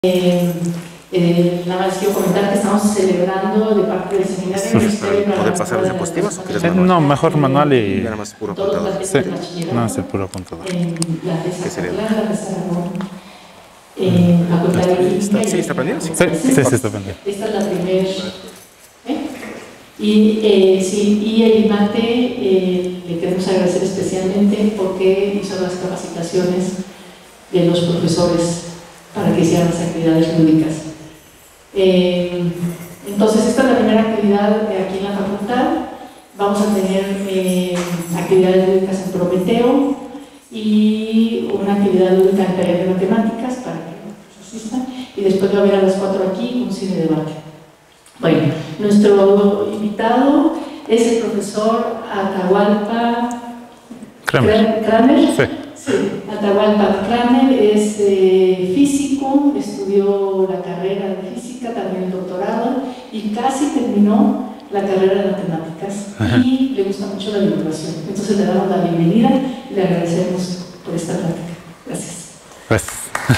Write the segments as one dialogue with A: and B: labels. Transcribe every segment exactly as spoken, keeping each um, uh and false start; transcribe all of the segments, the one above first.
A: Eh, eh, nada más quiero comentar que estamos celebrando de parte del seminario.
B: ¿Poder pasar diapositivas o quieres
C: eh,
B: manual?
C: No, mejor manual y...
B: Nada más puro apuntador.
C: Sí, no, es el puro apuntador.
A: ¿Qué
B: sería?
A: Eh,
B: ¿Está, sí, está prendido? Sí,
C: sí, sí, sí, está prendido.
A: Esta es la primera. ¿eh? Y, eh, sí, y el IMATE eh, le queremos agradecer especialmente porque hizo las capacitaciones de los profesores para que hicieran las actividades lúdicas. Eh, entonces, esta es la primera actividad aquí en la facultad. Vamos a tener eh, actividades lúdicas en Prometeo y una actividad lúdica en taller de matemáticas para que los asistan. Y después va a haber a las cuatro aquí un cine debate. Bueno, nuestro invitado es el profesor Atahualpa
C: Kramer.
A: Kramer.
C: Sí.
A: Sí, Atahualpa Kramer es eh, físico, estudió la carrera de física, también el doctorado y casi terminó la carrera de matemáticas. Ajá. Y le gusta mucho la divulgación. Entonces le damos la bienvenida y le agradecemos por esta plática. Gracias.
C: Gracias.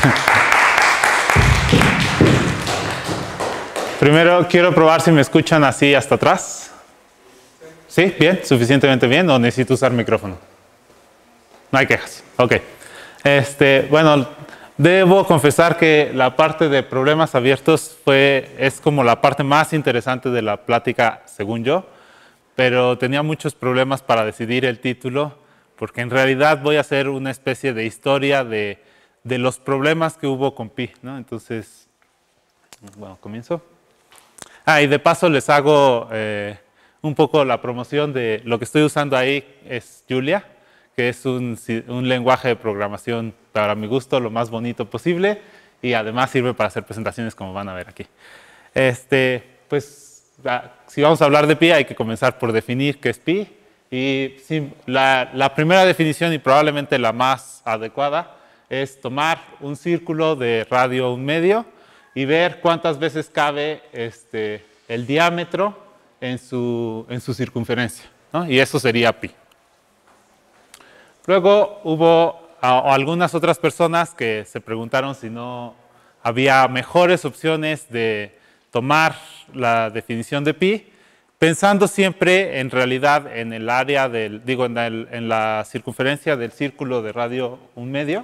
C: Primero quiero probar si me escuchan así hasta atrás. ¿Sí? ¿Bien? ¿Suficientemente bien o necesito usar micrófono? No hay quejas. Ok. Este, bueno, debo confesar que la parte de problemas abiertos fue, es como la parte más interesante de la plática, según yo, pero tenía muchos problemas para decidir el título, porque en realidad voy a hacer una especie de historia de, de los problemas que hubo con Pi, ¿no? Entonces, bueno, comienzo. Ah, y de paso les hago eh, un poco la promoción de lo que estoy usando ahí, es Julia, que es un, un lenguaje de programación, para mi gusto, lo más bonito posible, y además sirve para hacer presentaciones como van a ver aquí. Este, pues, si vamos a hablar de Pi, hay que comenzar por definir qué es Pi, y sí, la, la primera definición, y probablemente la más adecuada, es tomar un círculo de radio un medio y ver cuántas veces cabe este, el diámetro en su, en su circunferencia, ¿no? Y eso sería Pi. Luego hubo a, algunas otras personas que se preguntaron si no había mejores opciones de tomar la definición de Pi, pensando siempre en realidad en el área del, digo, en, el, en la circunferencia del círculo de radio un medio.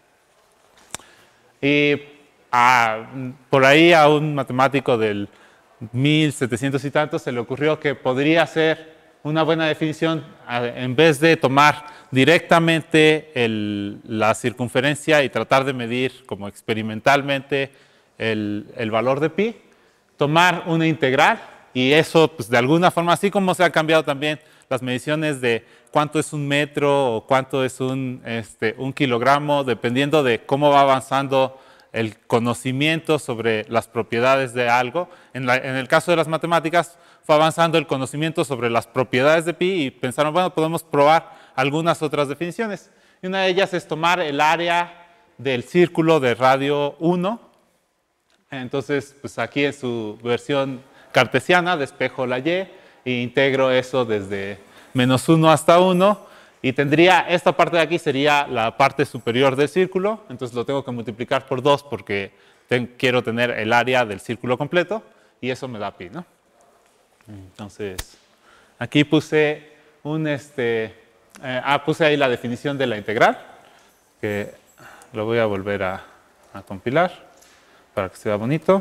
C: Y a, por ahí a un matemático del mil setecientos y tantos se le ocurrió que podría ser una buena definición, en vez de tomar directamente el, la circunferencia y tratar de medir como experimentalmente el, el valor de Pi, tomar una integral, y eso pues, de alguna forma, así como se han cambiado también las mediciones de cuánto es un metro o cuánto es un, este, un kilogramo, dependiendo de cómo va avanzando el conocimiento sobre las propiedades de algo. En, la, en el caso de las matemáticas, fue avanzando el conocimiento sobre las propiedades de Pi y pensaron, bueno, podemos probar algunas otras definiciones. Y una de ellas es tomar el área del círculo de radio uno. Entonces, pues aquí en su versión cartesiana, despejo la y e integro eso desde menos uno hasta uno. Y tendría, esta parte de aquí sería la parte superior del círculo, entonces lo tengo que multiplicar por dos porque ten, quiero tener el área del círculo completo y eso me da Pi, ¿no? Entonces, aquí puse un, este, eh, ah, puse ahí la definición de la integral, que lo voy a volver a, a compilar para que se vea bonito.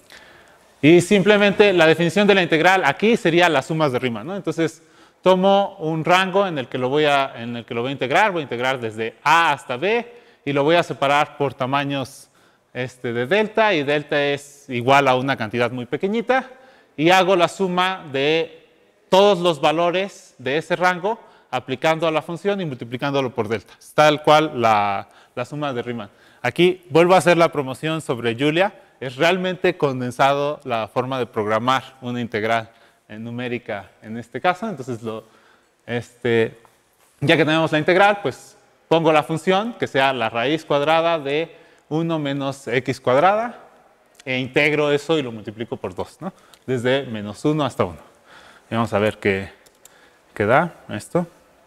C: Y simplemente la definición de la integral aquí sería las sumas de Riemann, ¿no? Entonces, tomo un rango en el que lo voy a, en el que lo voy a integrar, voy a integrar desde A hasta B y lo voy a separar por tamaños este, de delta, y delta es igual a una cantidad muy pequeñita, y hago la suma de todos los valores de ese rango aplicando a la función y multiplicándolo por delta. Es tal cual la, la suma de Riemann. Aquí vuelvo a hacer la promoción sobre Julia. Es realmente condensado la forma de programar una integral en numérica en este caso. Entonces, lo, este, ya que tenemos la integral, pues pongo la función que sea la raíz cuadrada de uno menos x cuadrada e integro eso y lo multiplico por dos, ¿no? Desde menos uno hasta uno. Y vamos a ver qué, qué da esto.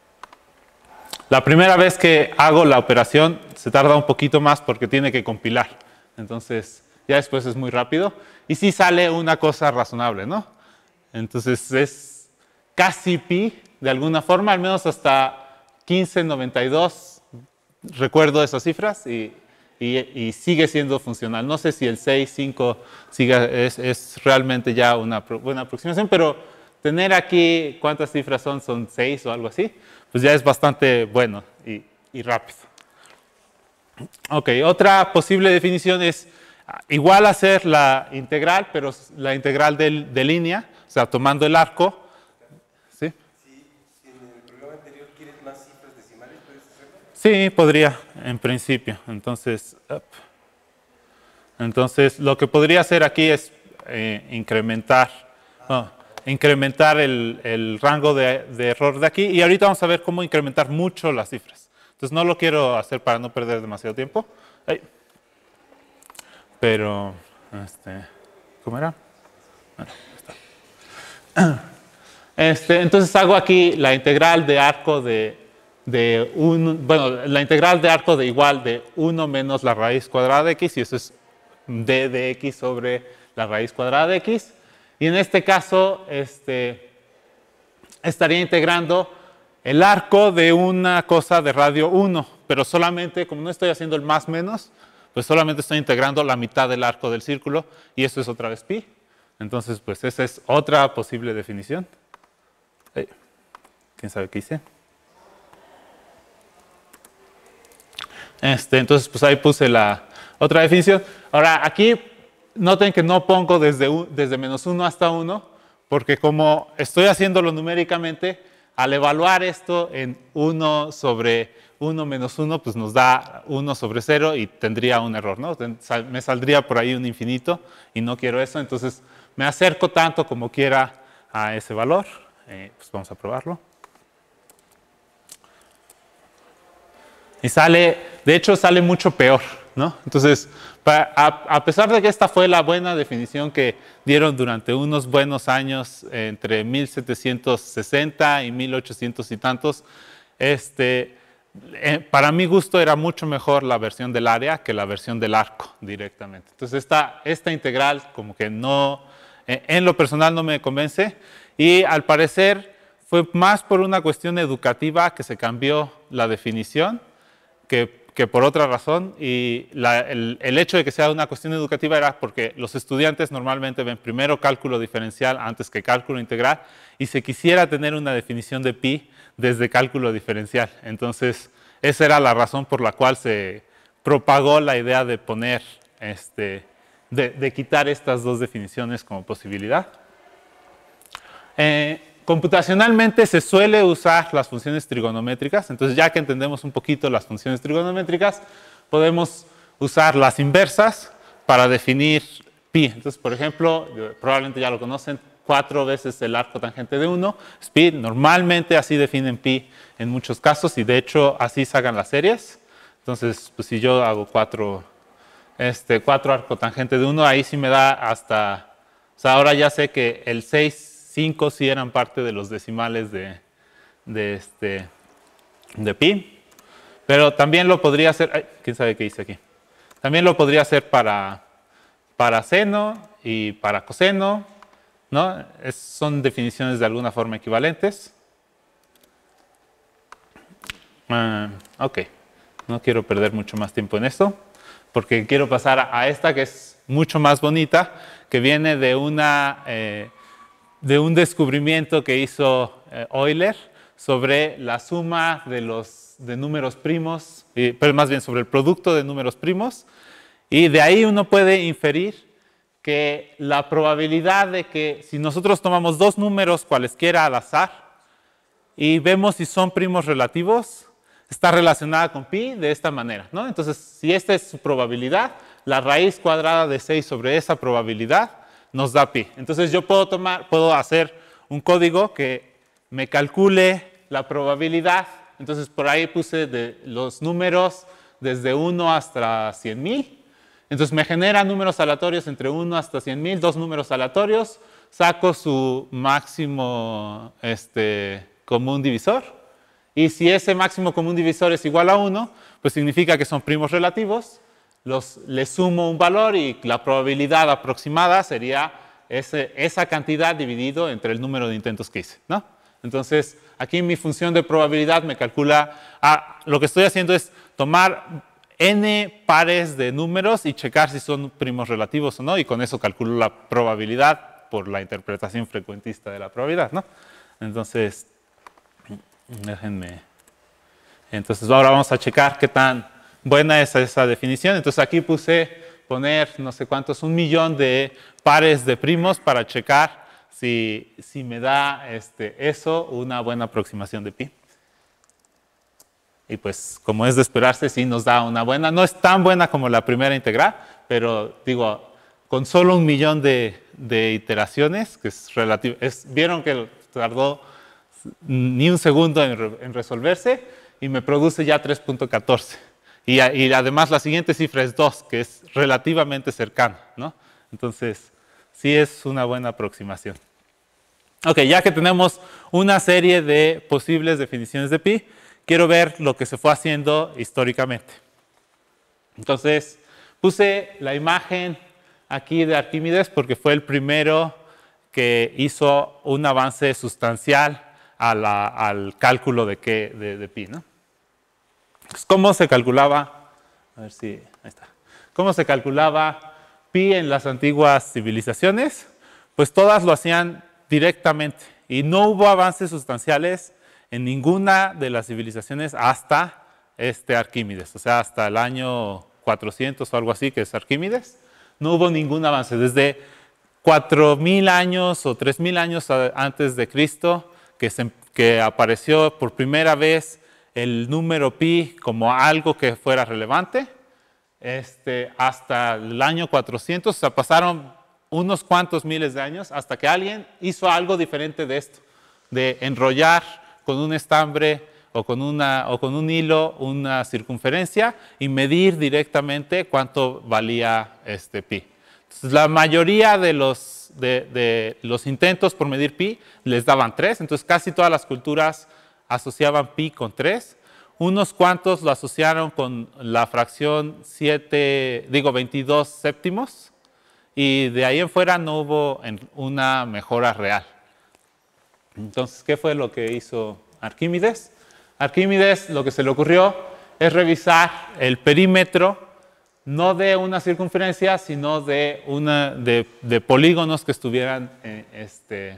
C: La primera vez que hago la operación se tarda un poquito más porque tiene que compilar. Entonces, ya después es muy rápido. Y sí sale una cosa razonable, ¿no? Entonces es casi pi, de alguna forma, al menos hasta quince noventa y dos, recuerdo esas cifras, y, y, y sigue siendo funcional. No sé si el seis, cinco siga, es, es realmente ya una buena aproximación, pero tener aquí, ¿cuántas cifras son? Son seis o algo así, pues ya es bastante bueno y, y rápido. Ok, otra posible definición es igual hacer la integral, pero la integral de, de línea, o sea, tomando el arco. ¿Sí?
D: Si, si en el programa anterior quieres más cifras decimales, ¿puedes hacerlo?
C: Sí, podría, en principio. Entonces, up. Entonces lo que podría hacer aquí es eh, incrementar, oh, incrementar el, el rango de, de error de aquí. Y ahorita vamos a ver cómo incrementar mucho las cifras. Entonces no lo quiero hacer para no perder demasiado tiempo. Ay. Pero, este, ¿cómo era? Bueno, está. Este, entonces hago aquí la integral de arco de, de un, bueno, la integral de arco de igual de uno menos la raíz cuadrada de x, y eso es d de x sobre la raíz cuadrada de x. Y en este caso, este, estaría integrando el arco de una cosa de radio uno, pero solamente, como no estoy haciendo el más menos, pues solamente estoy integrando la mitad del arco del círculo, y esto es otra vez pi. Entonces, pues esa es otra posible definición. ¿Quién sabe qué hice? Este, entonces, pues ahí puse la otra definición. Ahora, aquí noten que no pongo desde, desde menos uno hasta uno, porque como estoy haciéndolo numéricamente, al evaluar esto en uno sobre uno menos uno, pues nos da uno sobre cero y tendría un error, ¿no? Me saldría por ahí un infinito y no quiero eso, entonces me acerco tanto como quiera a ese valor. Eh, pues vamos a probarlo. Y sale, de hecho sale mucho peor, ¿no? Entonces, a, a pesar de que esta fue la buena definición que dieron durante unos buenos años, eh, entre mil setecientos sesenta y mil ochocientos y tantos, este, eh, para mi gusto era mucho mejor la versión del área que la versión del arco directamente. Entonces, esta, esta integral como que no, eh, en lo personal no me convence, y al parecer fue más por una cuestión educativa que se cambió la definición que que por otra razón, y la, el, el hecho de que sea una cuestión educativa era porque los estudiantes normalmente ven primero cálculo diferencial antes que cálculo integral, y se quisiera tener una definición de pi desde cálculo diferencial. Entonces, esa era la razón por la cual se propagó la idea de poner, este, de, de quitar estas dos definiciones como posibilidad. Eh, Computacionalmente se suele usar las funciones trigonométricas, entonces ya que entendemos un poquito las funciones trigonométricas, podemos usar las inversas para definir pi. Entonces, por ejemplo, probablemente ya lo conocen, cuatro veces el arco tangente de uno es pi. Normalmente así definen pi en muchos casos, y de hecho así sacan las series. Entonces, pues si yo hago cuatro, este, cuatro arco tangente de uno, ahí sí me da hasta, o sea, ahora ya sé que el seis, cinco sí eran parte de los decimales de, de, este, de pi, pero también lo podría hacer, ay, quién sabe qué hice aquí, también lo podría hacer para, para seno y para coseno, ¿no? Es, son definiciones de alguna forma equivalentes. Uh, ok, no quiero perder mucho más tiempo en esto, porque quiero pasar a, a esta que es mucho más bonita, que viene de una... Eh, de un descubrimiento que hizo eh, Euler sobre la suma de los de números primos, y, pero más bien sobre el producto de números primos, y de ahí uno puede inferir que la probabilidad de que si nosotros tomamos dos números cualesquiera al azar y vemos si son primos relativos, está relacionada con pi de esta manera, ¿no? Entonces, si esta es su probabilidad, la raíz cuadrada de seis sobre esa probabilidad nos da pi. Entonces yo puedo tomar, puedo hacer un código que me calcule la probabilidad. Entonces por ahí puse de los números desde uno hasta cien mil. Entonces me genera números aleatorios entre uno hasta cien mil, dos números aleatorios, saco su máximo este, común divisor. Y si ese máximo común divisor es igual a uno, pues significa que son primos relativos. los, le sumo un valor y la probabilidad aproximada sería ese, esa cantidad dividido entre el número de intentos que hice, ¿no? Entonces, aquí mi función de probabilidad me calcula, ah, lo que estoy haciendo es tomar n pares de números y checar si son primos relativos o no, y con eso calculo la probabilidad por la interpretación frecuentista de la probabilidad, ¿no? Entonces, déjenme. Entonces, ahora vamos a checar qué tan buena es esa definición. Entonces, aquí puse poner no sé cuántos, un millón de pares de primos para checar si, si me da este, eso una buena aproximación de pi. Y pues, como es de esperarse, sí nos da una buena. No es tan buena como la primera integral, pero digo, con solo un millón de, de iteraciones, que es relativo, es, vieron que tardó ni un segundo en, re, en resolverse y me produce ya tres punto catorce. Y, y además la siguiente cifra es dos, que es relativamente cercana, ¿no? Entonces, sí es una buena aproximación. Ok, ya que tenemos una serie de posibles definiciones de pi, quiero ver lo que se fue haciendo históricamente. Entonces, puse la imagen aquí de Arquímedes porque fue el primero que hizo un avance sustancial a la, al cálculo de, qué, de, de pi, ¿no? ¿Cómo se calculaba? A ver si, ahí está. ¿Cómo se calculaba pi en las antiguas civilizaciones? Pues todas lo hacían directamente y no hubo avances sustanciales en ninguna de las civilizaciones hasta este Arquímedes, o sea, hasta el año cuatrocientos o algo así, que es Arquímedes. No hubo ningún avance. Desde cuatro mil años o tres mil años antes de Cristo, que, se, que apareció por primera vez el número pi como algo que fuera relevante, este, hasta el año cuatrocientos, o sea, pasaron unos cuantos miles de años hasta que alguien hizo algo diferente de esto, de enrollar con un estambre o con, una, o con un hilo una circunferencia y medir directamente cuánto valía este pi. Entonces, la mayoría de los, de, de los intentos por medir pi les daban tres, entonces casi todas las culturas asociaban pi con tres. Unos cuantos lo asociaron con la fracción siete, digo veintidós séptimos, y de ahí en fuera no hubo una mejora real. Entonces, ¿qué fue lo que hizo Arquímedes? Arquímedes lo que se le ocurrió es revisar el perímetro no de una circunferencia, sino de, una, de, de polígonos que estuvieran eh, este,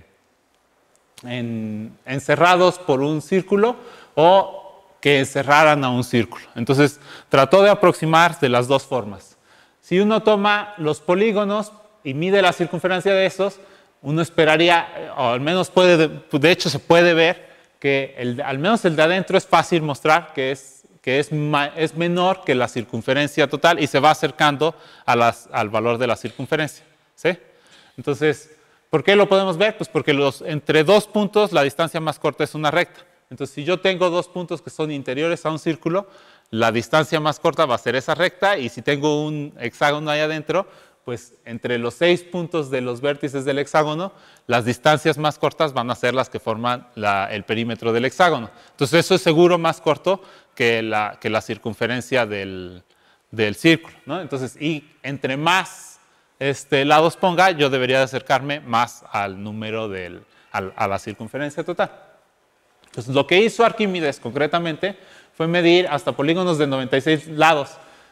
C: en, encerrados por un círculo o que encerraran a un círculo. Entonces, trató de aproximar de las dos formas. Si uno toma los polígonos y mide la circunferencia de esos, uno esperaría, o al menos puede, de hecho se puede ver que el, al menos el de adentro es fácil mostrar que, es, que es, es menor que la circunferencia total y se va acercando a las, al valor de la circunferencia, ¿sí? Entonces, ¿por qué lo podemos ver? Pues porque los, entre dos puntos la distancia más corta es una recta. Entonces, si yo tengo dos puntos que son interiores a un círculo, la distancia más corta va a ser esa recta, y si tengo un hexágono ahí adentro, pues entre los seis puntos de los vértices del hexágono, las distancias más cortas van a ser las que forman la, el perímetro del hexágono. Entonces, eso es seguro más corto que la, que la circunferencia del, del círculo, ¿no? Entonces, y entre más este, lados ponga, yo debería de acercarme más al número del, al, a la circunferencia total. Entonces, lo que hizo Arquímedes concretamente fue medir hasta polígonos de noventa y seis lados.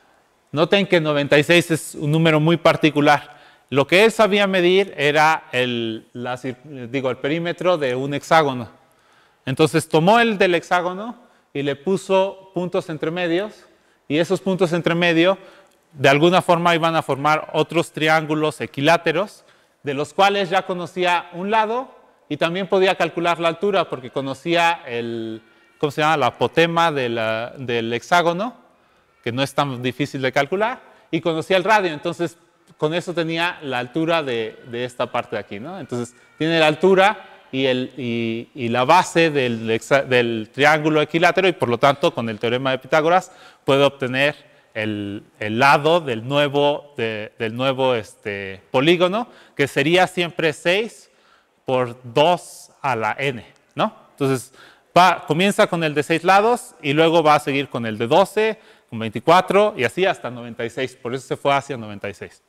C: Noten que noventa y seis es un número muy particular. Lo que él sabía medir era el, la, digo, el perímetro de un hexágono. Entonces, tomó el del hexágono y le puso puntos entre medios, y esos puntos entre medio de alguna forma iban a formar otros triángulos equiláteros, de los cuales ya conocía un lado. Y también podía calcular la altura porque conocía el, ¿cómo se llama? La apotema de la, del hexágono, que no es tan difícil de calcular, y conocía el radio. Entonces, con eso tenía la altura de, de esta parte de aquí, ¿no? Entonces, tiene la altura y, el, y, y la base del, del triángulo equilátero, y por lo tanto, con el teorema de Pitágoras, puede obtener el, el lado del nuevo, de, del nuevo este, polígono, que sería siempre seis por dos a la n, ¿no? Entonces, va, comienza con el de seis lados y luego va a seguir con el de doce, con veinticuatro y así hasta noventa y seis. Por eso se fue hacia noventa y seis.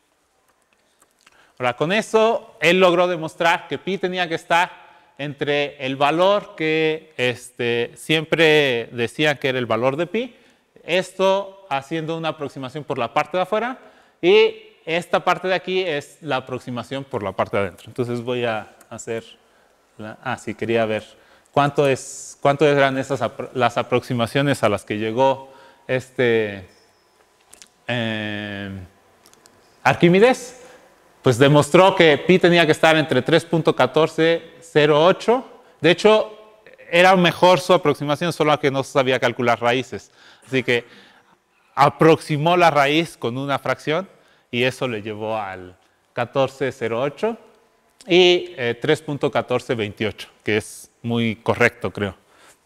C: Ahora, con eso, él logró demostrar que pi tenía que estar entre el valor que este, siempre decían que era el valor de pi, esto haciendo una aproximación por la parte de afuera, y esta parte de aquí es la aproximación por la parte de adentro. Entonces voy a hacer, la, ah, sí, quería ver cuánto, es, cuánto eran esas, las aproximaciones a las que llegó este eh, Arquímedes. Pues demostró que pi tenía que estar entre tres punto uno cuatro cero ocho. De hecho, era mejor su aproximación, solo que no sabía calcular raíces. Así que aproximó la raíz con una fracción y eso le llevó al catorce cero ocho y eh, tres punto uno cuatro dos ocho, que es muy correcto, creo.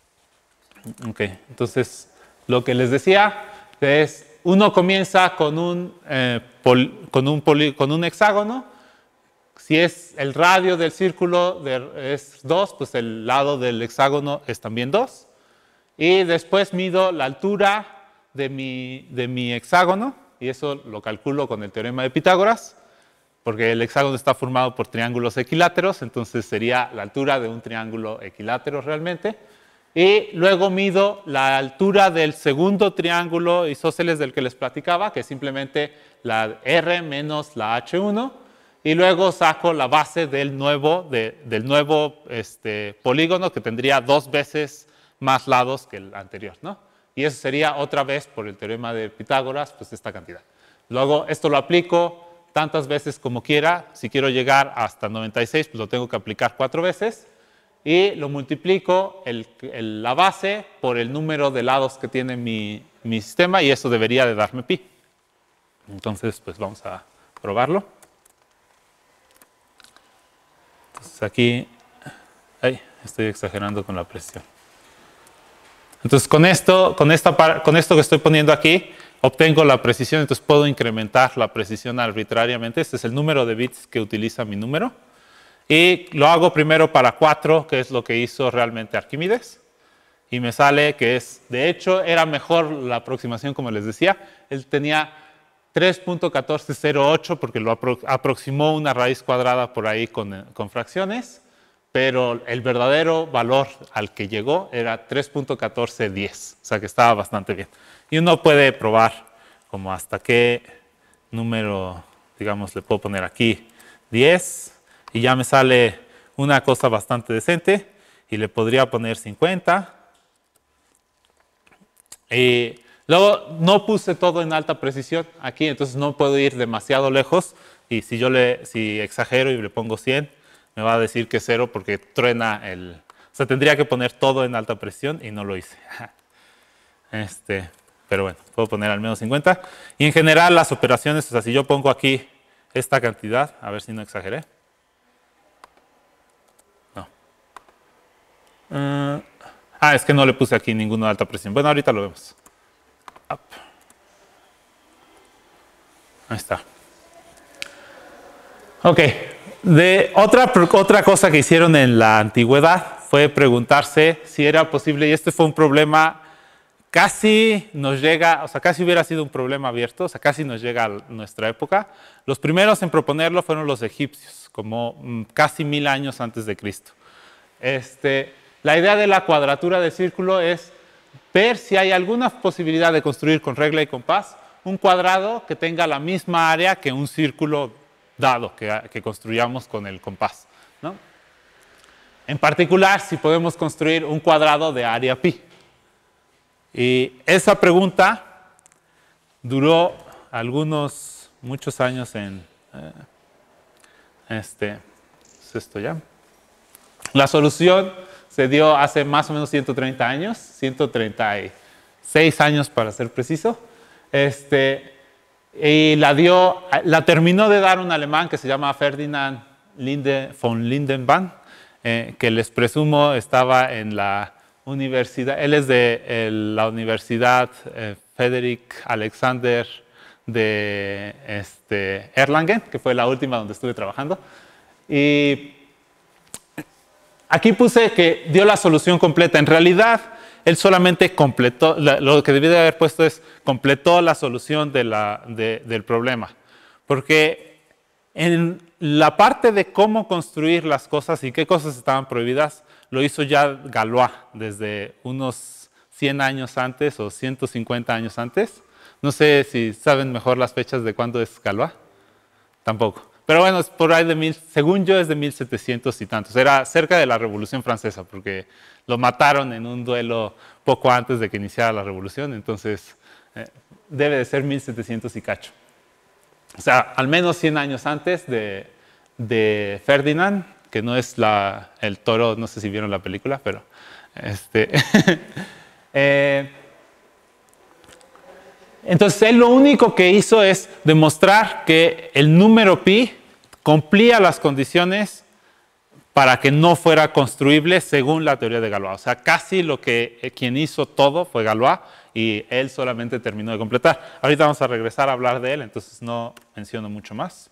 C: Ok, entonces lo que les decía es, uno comienza con un, eh, pol, con, un poli, con un hexágono. Si es el radio del círculo de, es dos, pues el lado del hexágono es también dos. Y después mido la altura de mi, de mi hexágono, y eso lo calculo con el teorema de Pitágoras, porque el hexágono está formado por triángulos equiláteros, entonces sería la altura de un triángulo equilátero realmente. Y luego mido la altura del segundo triángulo isósceles del que les platicaba, que es simplemente la R menos la H uno, y luego saco la base del nuevo, de, del nuevo este, polígono, que tendría dos veces más lados que el anterior, ¿no? Y eso sería otra vez, por el teorema de Pitágoras, pues esta cantidad. Luego esto lo aplico tantas veces como quiera. Si quiero llegar hasta noventa y seis, pues lo tengo que aplicar cuatro veces. Y lo multiplico el, el, la base por el número de lados que tiene mi, mi sistema, y eso debería de darme pi. Entonces, pues vamos a probarlo. Entonces aquí, ay, estoy exagerando con la precisión. Entonces con esto, con, esta, con esto que estoy poniendo aquí, obtengo la precisión, entonces puedo incrementar la precisión arbitrariamente. Este es el número de bits que utiliza mi número. Y lo hago primero para cuatro, que es lo que hizo realmente Arquímedes. Y me sale que es, de hecho, era mejor la aproximación, como les decía. Él tenía tres punto uno cuatro cero ocho porque lo apro aproximó una raíz cuadrada por ahí con, con fracciones. Pero el verdadero valor al que llegó era tres punto uno cuatro uno cero, o sea que estaba bastante bien. Y uno puede probar como hasta qué número, digamos, le puedo poner aquí diez. Y ya me sale una cosa bastante decente, y le podría poner cincuenta. Y luego no puse todo en alta precisión aquí, entonces no puedo ir demasiado lejos, y si yo le, si exagero y le pongo cien, me va a decir que es cero porque truena el... O sea, tendría que poner todo en alta precisión y no lo hice. Este, pero bueno, puedo poner al menos cincuenta. Y en general las operaciones, o sea, si yo pongo aquí esta cantidad, a ver si no exageré. Uh, ah, es que no le puse aquí ninguno de alta presión. Bueno, ahorita lo vemos. Up. Ahí está. Ok. De otra, otra cosa que hicieron en la antigüedad fue preguntarse si era posible, y este fue un problema, casi nos llega, o sea, casi hubiera sido un problema abierto, o sea, casi nos llega a nuestra época. Los primeros en proponerlo fueron los egipcios, como mm, casi mil años antes de Cristo. Este... La idea de la cuadratura de círculo es ver si hay alguna posibilidad de construir con regla y compás un cuadrado que tenga la misma área que un círculo dado que, que construyamos con el compás, ¿no? En particular, si podemos construir un cuadrado de área pi. Y esa pregunta duró algunos, muchos años en... Eh, este, ¿es esto ya? La solución se dio hace más o menos ciento treinta años, ciento treinta y seis años para ser preciso. Este, y la dio, la terminó de dar un alemán que se llama Ferdinand Linde, von Lindenbank, eh, que les presumo estaba en la universidad, él es de el, la Universidad eh, Friedrich Alexander de este, Erlangen, que fue la última donde estuve trabajando. Y aquí puse que dio la solución completa. En realidad, él solamente completó, lo que debía de haber puesto es completó la solución de la, de, del problema. Porque en la parte de cómo construir las cosas y qué cosas estaban prohibidas, lo hizo ya Galois desde unos cien años antes o ciento cincuenta años antes. No sé si saben mejor las fechas de cuándo es Galois. Tampoco. Pero bueno, es por ahí de mil, según yo es de mil setecientos y tantos. Era cerca de la Revolución Francesa, porque lo mataron en un duelo poco antes de que iniciara la Revolución. Entonces, eh, debe de ser mil setecientos y cacho. O sea, al menos cien años antes de, de Ferdinand, que no es la, el toro, no sé si vieron la película, pero... Este, eh, entonces, él lo único que hizo es demostrar que el número pi cumplía las condiciones para que no fuera construible según la teoría de Galois. O sea, casi lo que eh, quien hizo todo fue Galois y él solamente terminó de completar. Ahorita vamos a regresar a hablar de él, entonces no menciono mucho más.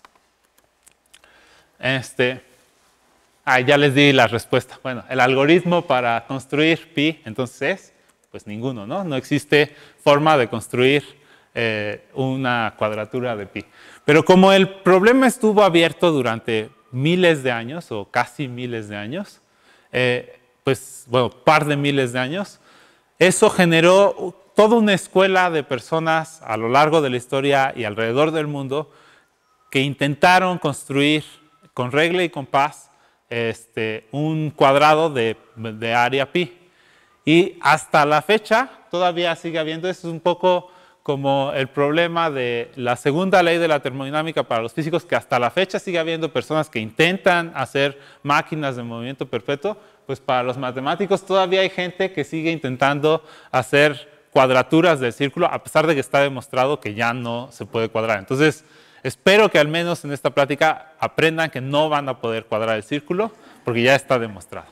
C: Este, ah, ya les di la respuesta. Bueno, el algoritmo para construir pi, entonces es, pues ninguno, ¿no? No existe forma de construir eh, una cuadratura de pi. Pero como el problema estuvo abierto durante miles de años, o casi miles de años, eh, pues, bueno, par de miles de años, eso generó toda una escuela de personas a lo largo de la historia y alrededor del mundo que intentaron construir con regla y compás este, un cuadrado de, de área pi. Y hasta la fecha todavía sigue habiendo, eso es un poco como el problema de la segunda ley de la termodinámica para los físicos, que hasta la fecha sigue habiendo personas que intentan hacer máquinas de movimiento perpetuo, pues para los matemáticos todavía hay gente que sigue intentando hacer cuadraturas del círculo, a pesar de que está demostrado que ya no se puede cuadrar. Entonces, espero que al menos en esta plática aprendan que no van a poder cuadrar el círculo, porque ya está demostrado.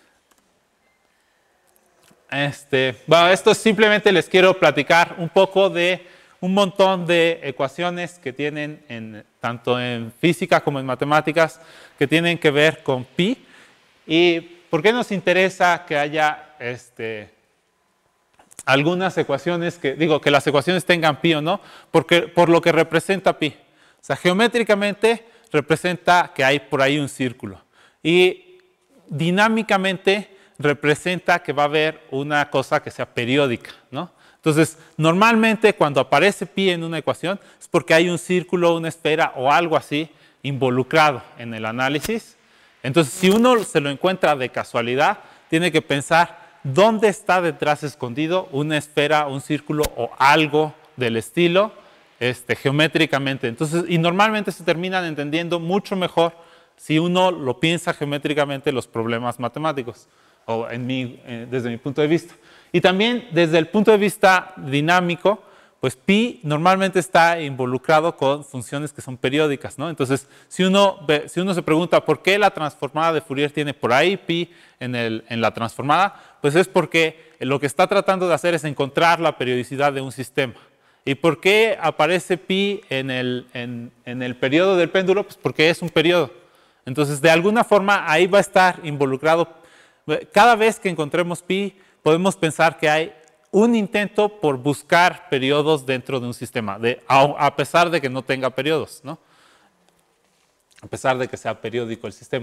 C: Este, bueno, esto simplemente les quiero platicar un poco de un montón de ecuaciones que tienen en, tanto en física como en matemáticas que tienen que ver con pi. ¿Y por qué nos interesa que haya este, algunas ecuaciones que, digo, que las ecuaciones tengan pi o no? Porque, por lo que representa pi. O sea, geométricamente representa que hay por ahí un círculo. Y dinámicamente representa que va a haber una cosa que sea periódica, ¿no? Entonces, normalmente cuando aparece pi en una ecuación es porque hay un círculo, una esfera o algo así involucrado en el análisis. Entonces, si uno se lo encuentra de casualidad, tiene que pensar dónde está detrás escondido una esfera, un círculo o algo del estilo este, geométricamente. Entonces, y normalmente se terminan entendiendo mucho mejor si uno lo piensa geométricamente los problemas matemáticos. O en mi, eh, desde mi punto de vista. Y también desde el punto de vista dinámico, pues pi normalmente está involucrado con funciones que son periódicas, ¿no? Entonces, si uno, ve, si uno se pregunta por qué la transformada de Fourier tiene por ahí pi en, el, en la transformada, pues es porque lo que está tratando de hacer es encontrar la periodicidad de un sistema. ¿Y por qué aparece pi en el, en, en el periodo del péndulo? Pues porque es un periodo. Entonces, de alguna forma, ahí va a estar involucrado. Cada vez que encontremos pi, podemos pensar que hay un intento por buscar periodos dentro de un sistema, de, a, a pesar de que no tenga periodos, ¿no? A pesar de que sea periódico el sistema.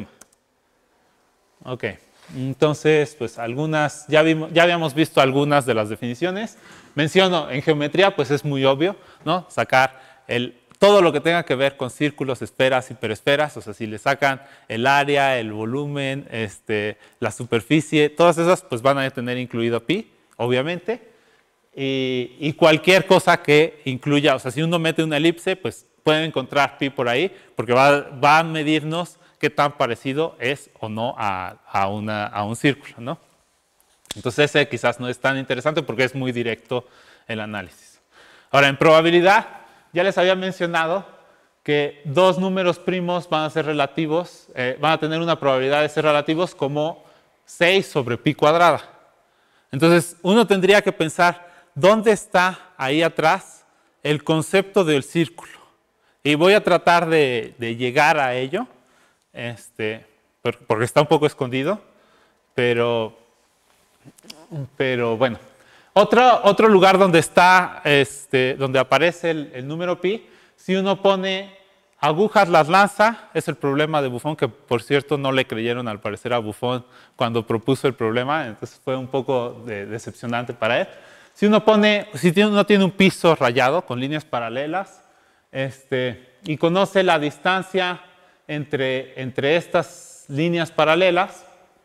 C: Ok, entonces, pues algunas, ya, vimos, ya habíamos visto algunas de las definiciones. Menciono, en geometría, pues es muy obvio, ¿no? Sacar el... todo lo que tenga que ver con círculos, esferas, hiperesferas, o sea, si le sacan el área, el volumen, este, la superficie, todas esas pues van a tener incluido pi, obviamente, y, y cualquier cosa que incluya, o sea, si uno mete una elipse, pues pueden encontrar pi por ahí, porque va, va a medirnos qué tan parecido es o no a, a, una, a un círculo, ¿no? Entonces ese quizás no es tan interesante porque es muy directo el análisis. Ahora, en probabilidad, ya les había mencionado que dos números primos van a ser relativos, eh, van a tener una probabilidad de ser relativos como seis sobre pi cuadrada. Entonces, uno tendría que pensar dónde está ahí atrás el concepto del círculo. Y voy a tratar de, de llegar a ello, este, porque está un poco escondido, pero Pero bueno. Otro, otro lugar donde está, este, donde aparece el, el número pi, si uno pone agujas las lanza, es el problema de Buffon, que por cierto no le creyeron al parecer a Buffon cuando propuso el problema, entonces fue un poco de, decepcionante para él. Si uno pone, si uno tiene un piso rayado con líneas paralelas, este, y conoce la distancia entre, entre estas líneas paralelas,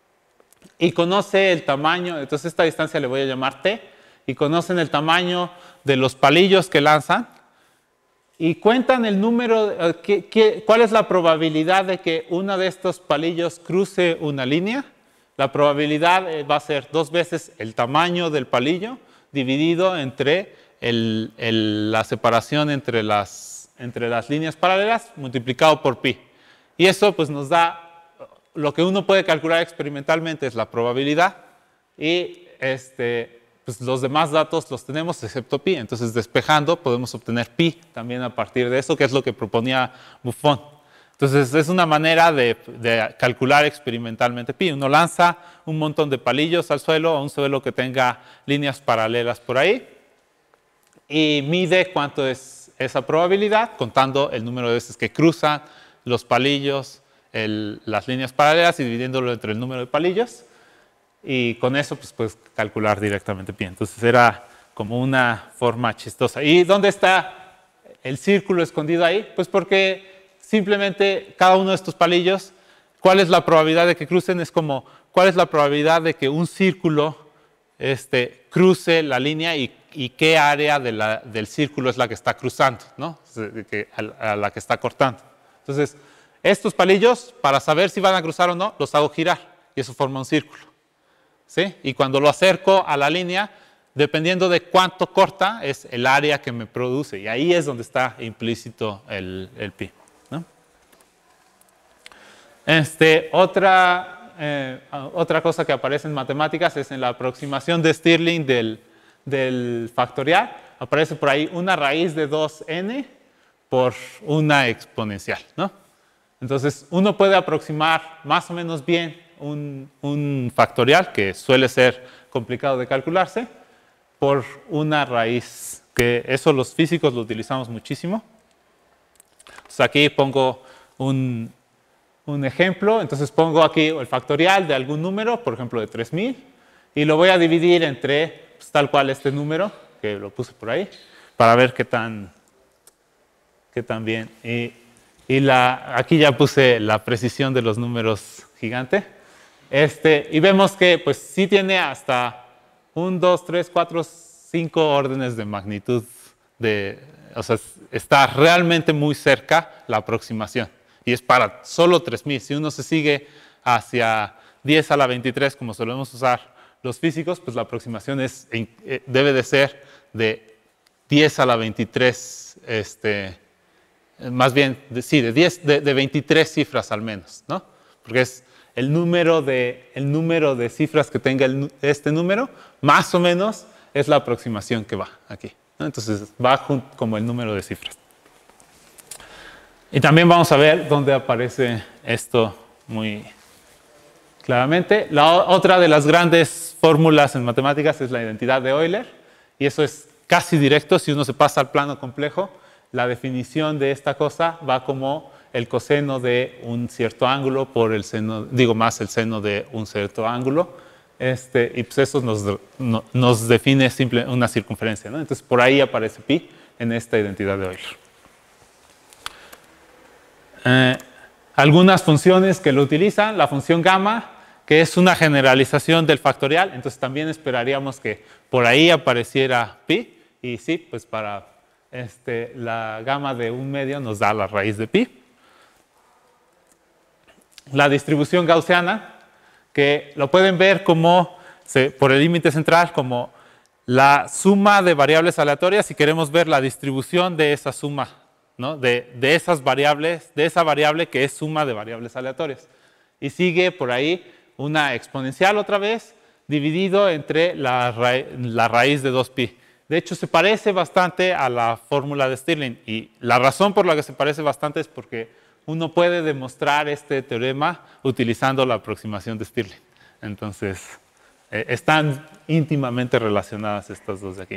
C: y conoce el tamaño, entonces esta distancia le voy a llamar t, y conocen el tamaño de los palillos que lanzan, y cuentan el número, ¿qué, qué, cuál es la probabilidad de que uno de estos palillos cruce una línea. La probabilidad va a ser dos veces el tamaño del palillo dividido entre el, el, la separación entre las, entre las líneas paralelas multiplicado por pi. Y eso pues nos da, lo que uno puede calcular experimentalmente es la probabilidad y este, pues los demás datos los tenemos excepto pi. Entonces despejando podemos obtener pi también a partir de eso, que es lo que proponía Buffon. Entonces es una manera de, de calcular experimentalmente pi. Uno lanza un montón de palillos al suelo, a un suelo que tenga líneas paralelas por ahí, y mide cuánto es esa probabilidad, contando el número de veces que cruzan los palillos, el, las líneas paralelas, y dividiéndolo entre el número de palillos. Y con eso pues puedes calcular directamente pi. Entonces era como una forma chistosa. ¿Y dónde está el círculo escondido ahí? Pues porque simplemente cada uno de estos palillos, ¿cuál es la probabilidad de que crucen? Es como, ¿cuál es la probabilidad de que un círculo este, cruce la línea y, y qué área de la, del círculo es la que está cruzando, ¿no? Que, a, a la que está cortando. Entonces, estos palillos, para saber si van a cruzar o no, los hago girar y eso forma un círculo. ¿Sí? Y cuando lo acerco a la línea, dependiendo de cuánto corta, es el área que me produce. Y ahí es donde está implícito el, el pi, ¿no? Este, otra, eh, otra cosa que aparece en matemáticas es en la aproximación de Stirling del, del factorial. Aparece por ahí una raíz de dos n por una exponencial, ¿no? Entonces, uno puede aproximar más o menos bien Un, un factorial, que suele ser complicado de calcularse, por una raíz, que eso los físicos lo utilizamos muchísimo. Entonces aquí pongo un, un ejemplo, entonces pongo aquí el factorial de algún número, por ejemplo de tres mil, y lo voy a dividir entre pues, tal cual este número, que lo puse por ahí, para ver qué tan, qué tan bien. Y, y la, aquí ya puse la precisión de los números gigante. Este, y vemos que pues sí tiene hasta un, dos, tres, cuatro, cinco órdenes de magnitud. De, o sea, está realmente muy cerca la aproximación. Y es para solo tres mil. Si uno se sigue hacia diez a la veintitrés, como solemos usar los físicos, pues la aproximación es, debe de ser de diez a la veintitrés, este, más bien, de, sí, de, diez, de, de veintitrés cifras al menos, ¿no? Porque es el número de, el número de cifras que tenga el, este número, más o menos, es la aproximación que va aquí, ¿no? Entonces, va como el número de cifras. Y también vamos a ver dónde aparece esto muy claramente. La otra de las grandes fórmulas en matemáticas es la identidad de Euler, y eso es casi directo. Si uno se pasa al plano complejo, la definición de esta cosa va como el coseno de un cierto ángulo por el seno, digo más el seno de un cierto ángulo, este, y pues eso nos, no, nos define simple, una circunferencia, ¿no? Entonces por ahí aparece pi en esta identidad de Euler. Eh, algunas funciones que lo utilizan, la función gamma, que es una generalización del factorial, entonces también esperaríamos que por ahí apareciera pi, y sí, pues para este, la gamma de un medio nos da la raíz de pi. La distribución gaussiana, que lo pueden ver como, por el límite central, como la suma de variables aleatorias, si queremos ver la distribución de esa suma, ¿no? de, de esas variables, de esa variable que es suma de variables aleatorias. Y sigue por ahí una exponencial otra vez, dividido entre la, ra la raíz de dos pi. De hecho, se parece bastante a la fórmula de Stirling, y la razón por la que se parece bastante es porque uno puede demostrar este teorema utilizando la aproximación de Stirling. Entonces, Eh, están íntimamente relacionadas estas dos de aquí.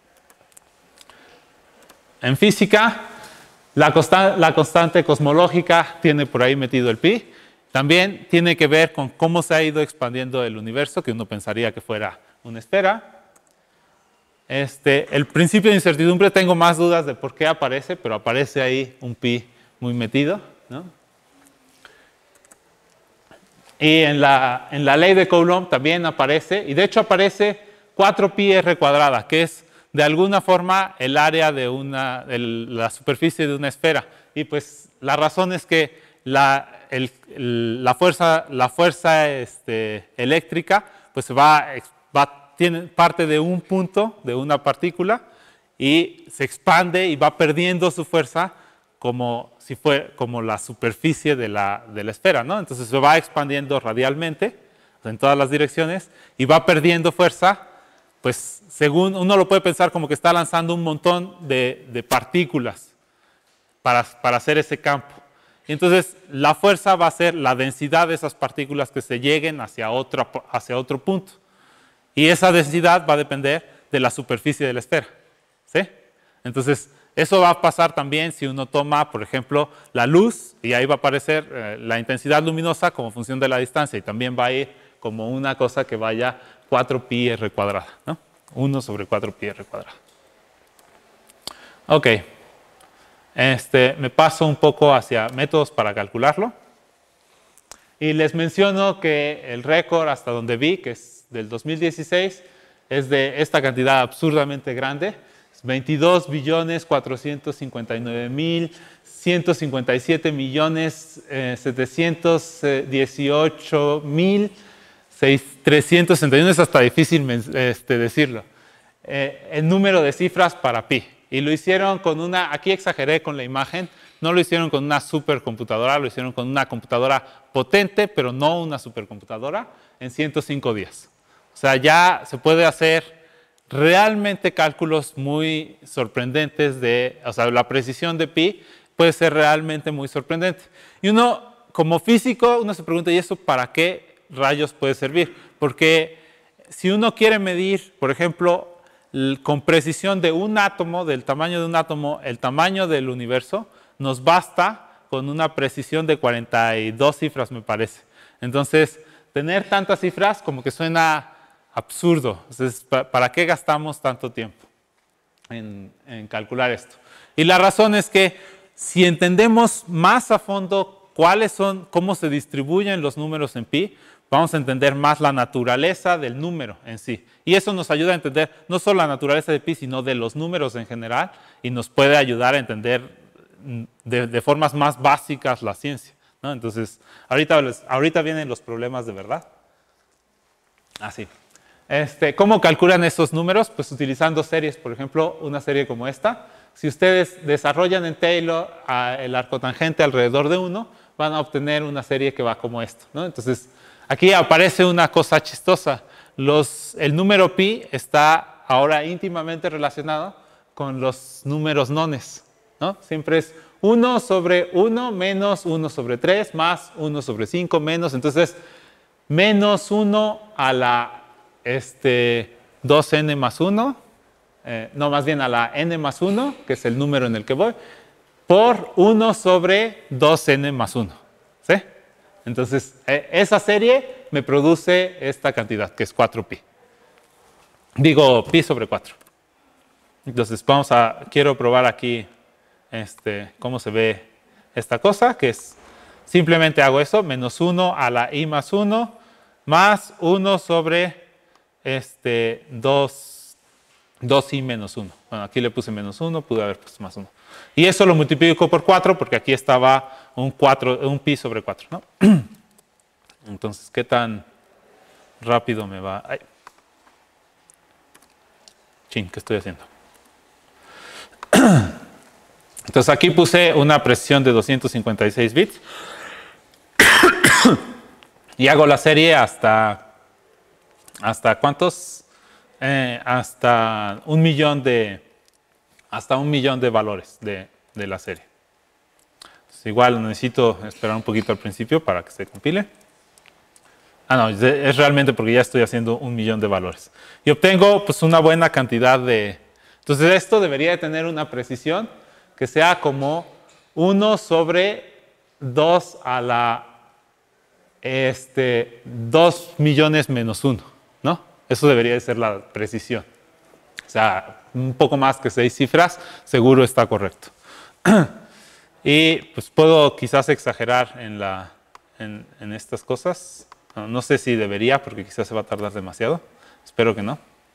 C: En física, la, consta la constante cosmológica tiene por ahí metido el pi. También tiene que ver con cómo se ha ido expandiendo el universo, que uno pensaría que fuera una esfera. Este, el principio de incertidumbre, tengo más dudas de por qué aparece, pero aparece ahí un pi muy metido, ¿no? Y en la, en la ley de Coulomb también aparece, y de hecho aparece cuatro pi r cuadrada, que es de alguna forma el área de una, el, la superficie de una esfera. Y pues la razón es que la, el, el, la fuerza, la fuerza este, eléctrica pues va, va tiene parte de un punto, de una partícula, y se expande y va perdiendo su fuerza como si fuera como la superficie de la, de la esfera, ¿no? Entonces se va expandiendo radialmente en todas las direcciones y va perdiendo fuerza, pues según uno lo puede pensar como que está lanzando un montón de, de partículas para, para hacer ese campo. Y entonces la fuerza va a ser la densidad de esas partículas que se lleguen hacia, otra, hacia otro punto. Y esa densidad va a depender de la superficie de la esfera, ¿sí? Entonces, eso va a pasar también si uno toma, por ejemplo, la luz, y ahí va a aparecer eh, la intensidad luminosa como función de la distancia, y también va a ir como una cosa que vaya cuatro pi r cuadrada, ¿no? uno sobre cuatro pi r cuadrada. Ok. Este, me paso un poco hacia métodos para calcularlo. Y les menciono que el récord hasta donde vi, que es del dos mil dieciséis, es de esta cantidad absurdamente grande, veintidós billones cuatrocientos cincuenta y nueve mil ciento cincuenta y siete millones setecientos dieciocho mil trescientos sesenta y uno, es hasta difícil este, decirlo, eh, el número de cifras para pi. Y lo hicieron con una, aquí exageré con la imagen, no lo hicieron con una supercomputadora, lo hicieron con una computadora potente, pero no una supercomputadora, en ciento cinco días. O sea, ya se puede hacer realmente cálculos muy sorprendentes de, o sea, la precisión de pi puede ser realmente muy sorprendente. Y uno, como físico, uno se pregunta, ¿y eso para qué rayos puede servir? Porque si uno quiere medir, por ejemplo, con precisión de un átomo, del tamaño de un átomo, el tamaño del universo, nos basta con una precisión de cuarenta y dos cifras, me parece. Entonces, tener tantas cifras como que suena absurdo. Entonces, ¿para qué gastamos tanto tiempo en, en calcular esto? Y la razón es que si entendemos más a fondo cuáles son, cómo se distribuyen los números en pi, vamos a entender más la naturaleza del número en sí. Y eso nos ayuda a entender no solo la naturaleza de pi, sino de los números en general, y nos puede ayudar a entender de, de formas más básicas la ciencia, ¿no? Entonces, ahorita, les, ahorita vienen los problemas de verdad. Así. Este, ¿Cómo calculan esos números? Pues utilizando series, por ejemplo, una serie como esta. Si ustedes desarrollan en Taylor a, el arco tangente alrededor de uno, van a obtener una serie que va como esto, ¿no? Entonces, aquí aparece una cosa chistosa. Los, el número pi está ahora íntimamente relacionado con los números nones, ¿no? Siempre es uno sobre uno menos uno sobre tres más uno sobre cinco menos, entonces menos uno a la este, dos ene más uno, eh, no, más bien a la n más uno, que es el número en el que voy, por uno sobre dos ene más uno, ¿sí? Entonces, eh, esa serie me produce esta cantidad, que es cuatro pi. Digo, pi sobre cuatro. Entonces, vamos a, quiero probar aquí este, cómo se ve esta cosa, que es, simplemente hago eso, menos uno a la i más uno, más uno sobre este, dos, dos i menos uno. Bueno, aquí le puse menos uno, pude haber puesto más uno. Y eso lo multiplico por cuatro, porque aquí estaba un, cuatro, un pi sobre cuatro, ¿no? Entonces, ¿qué tan rápido me va? Ay. Chin, ¿qué estoy haciendo? Entonces, aquí puse una precisión de doscientos cincuenta y seis bits. Y hago la serie hasta, ¿hasta cuántos? Eh, hasta un millón de, hasta un millón de valores de, de la serie. Entonces, igual necesito esperar un poquito al principio para que se compile. Ah, no, es realmente porque ya estoy haciendo un millón de valores. Y obtengo pues una buena cantidad de... Entonces esto debería de tener una precisión que sea como uno sobre dos a la... Este, dos millones menos uno, ¿no? Eso debería de ser la precisión. O sea, un poco más que seis cifras, seguro está correcto. Y pues puedo quizás exagerar en, la, en, en estas cosas. No, no sé si debería, porque quizás se va a tardar demasiado. Espero que no.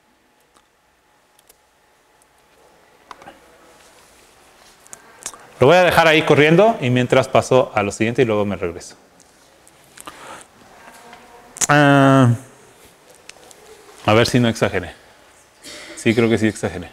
C: Lo voy a dejar ahí corriendo y mientras paso a lo siguiente y luego me regreso. Uh, a ver si no exageré. Sí, creo que sí exageré.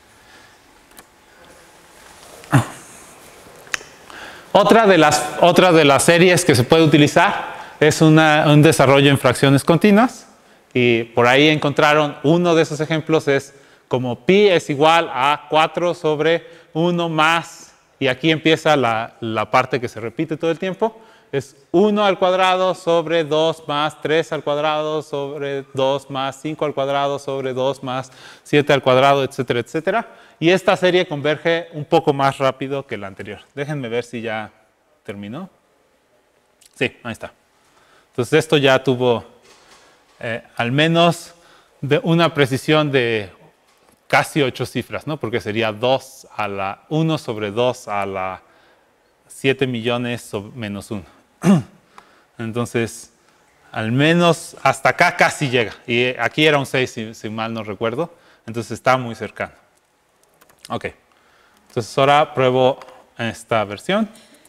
C: Otra de las, otra de las series que se puede utilizar es una, un desarrollo en fracciones continuas. Y por ahí encontraron uno de esos ejemplos, es como pi es igual a cuatro sobre uno más, y aquí empieza la, la parte que se repite todo el tiempo, es uno al cuadrado sobre dos más tres al cuadrado sobre dos más cinco al cuadrado sobre dos más siete al cuadrado, etcétera, etcétera. Y esta serie converge un poco más rápido que la anterior. Déjenme ver si ya terminó. Sí, ahí está. Entonces esto ya tuvo eh, al menos de una precisión de casi ocho cifras, ¿no? Porque sería dos a la uno sobre dos a la siete millones menos uno. Entonces, al menos hasta acá casi llega. Y aquí era un seis, si, si mal no recuerdo. Entonces está muy cercano. Ok. Entonces ahora pruebo esta versión.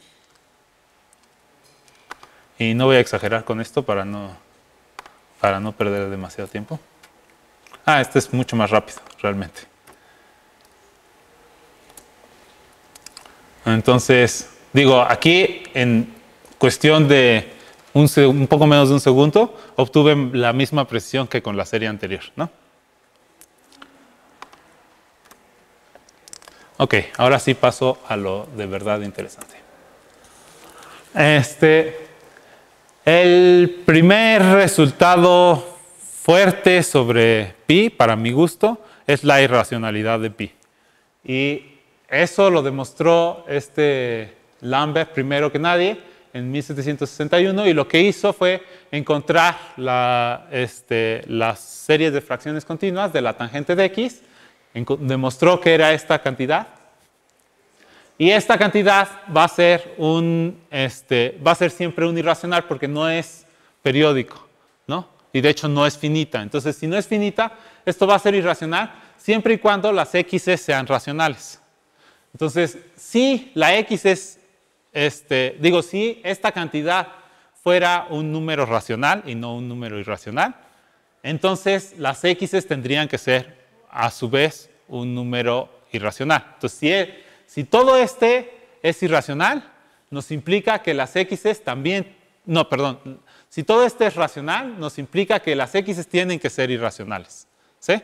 C: Y no voy a exagerar con esto para no, para no perder demasiado tiempo. Ah, este es mucho más rápido, realmente. Entonces, digo, aquí en cuestión de un, un poco menos de un segundo, obtuve la misma precisión que con la serie anterior, ¿no? Ok, ahora sí paso a lo de verdad interesante. Este, el primer resultado fuerte sobre pi, para mi gusto, es la irracionalidad de pi. Y eso lo demostró este Lambert primero que nadie en mil setecientos sesenta y uno, y lo que hizo fue encontrar la, este, las series de fracciones continuas de la tangente de x, demostró que era esta cantidad, y esta cantidad va a ser, un, este, va a ser siempre un irracional porque no es periódico, ¿no? Y de hecho no es finita. Entonces, si no es finita, esto va a ser irracional siempre y cuando las x's sean racionales. Entonces, si la x es, este, digo, si esta cantidad fuera un número racional y no un número irracional, entonces las x's tendrían que ser a su vez un número irracional. Entonces, si, es, si todo este es irracional, nos implica que las x's también, no, perdón, si todo este es racional, nos implica que las x's tienen que ser irracionales, ¿sí?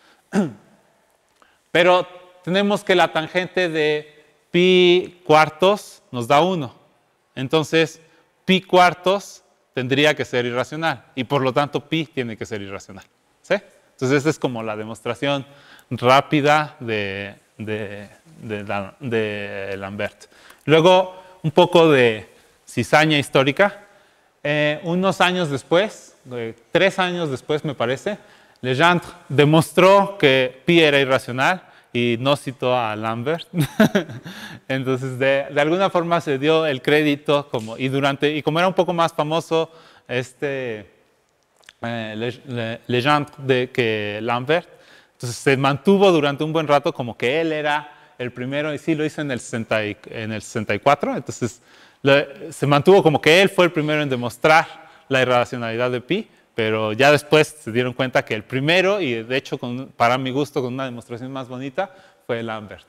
C: Pero tenemos que la tangente de pi cuartos nos da uno. Entonces, pi cuartos tendría que ser irracional y por lo tanto pi tiene que ser irracional, ¿sí? Entonces, esta es como la demostración rápida de, de, de, de Lambert. Luego, un poco de cizaña histórica. Eh, unos años después, eh, tres años después me parece, Legendre demostró que pi era irracional y no citó a Lambert. Entonces, de, de alguna forma se dio el crédito, como, y, durante, y como era un poco más famoso este, eh, Le, Le, Legendre de, que Lambert, entonces se mantuvo durante un buen rato como que él era el primero, y sí lo hizo en el, sesenta y, en el sesenta y cuatro, entonces le, se mantuvo como que él fue el primero en demostrar la irracionalidad de pi, pero ya después se dieron cuenta que el primero, y de hecho con, para mi gusto con una demostración más bonita, fue Lambert.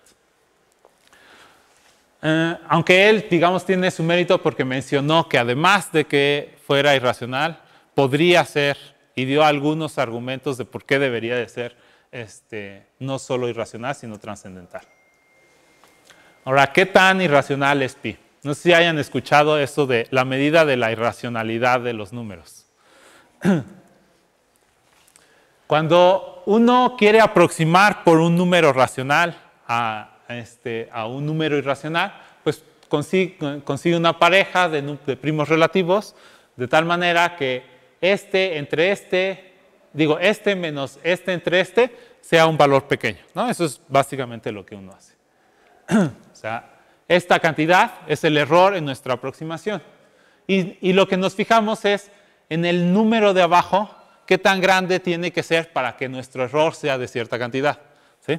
C: Eh, aunque él, digamos, tiene su mérito porque mencionó que además de que fuera irracional, podría ser, y dio algunos argumentos de por qué debería de ser este, no solo irracional, sino trascendental. Ahora, ¿qué tan irracional es pi? No sé si hayan escuchado eso de la medida de la irracionalidad de los números. Cuando uno quiere aproximar por un número racional a, este, a un número irracional, pues consigue, consigue una pareja de, de primos relativos, de tal manera que este entre este, digo, este menos este entre este, sea un valor pequeño, ¿no? Eso es básicamente lo que uno hace. O sea, esta cantidad es el error en nuestra aproximación. Y, y lo que nos fijamos es en el número de abajo, qué tan grande tiene que ser para que nuestro error sea de cierta cantidad, ¿sí?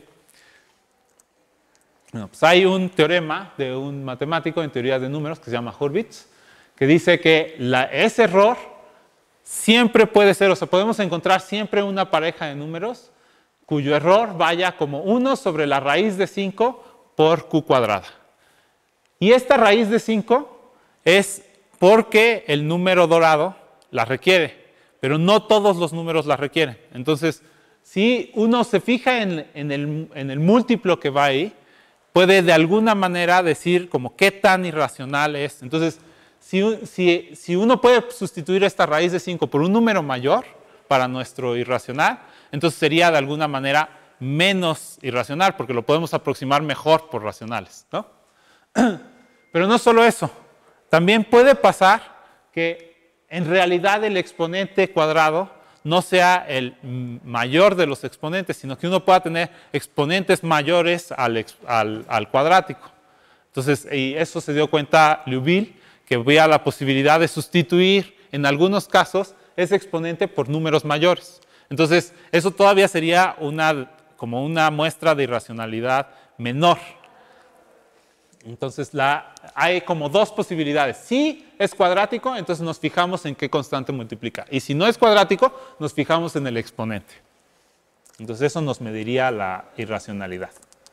C: Bueno, pues hay un teorema de un matemático en teoría de números que se llama Hurwitz, que dice que la, ese error siempre puede ser, o sea, podemos encontrar siempre una pareja de números cuyo error vaya como uno sobre la raíz de cinco por q cuadrada. Y esta raíz de cinco es porque el número dorado la requiere, pero no todos los números la requieren. Entonces, si uno se fija en, en, el, en el múltiplo que va ahí, puede de alguna manera decir como qué tan irracional es. Entonces, si, si, si uno puede sustituir esta raíz de cinco por un número mayor para nuestro irracional, entonces sería de alguna manera menos irracional, porque lo podemos aproximar mejor por racionales, ¿no? Pero no solo eso, también puede pasar que en realidad el exponente cuadrado no sea el mayor de los exponentes, sino que uno pueda tener exponentes mayores al, al, al cuadrático. Entonces, y eso se dio cuenta Liouville, que veía la posibilidad de sustituir en algunos casos ese exponente por números mayores. Entonces, eso todavía sería una, como una muestra de irracionalidad menor. Entonces, la, hay como dos posibilidades. Si es cuadrático, entonces nos fijamos en qué constante multiplica. Y si no es cuadrático, nos fijamos en el exponente. Entonces, eso nos mediría la irracionalidad.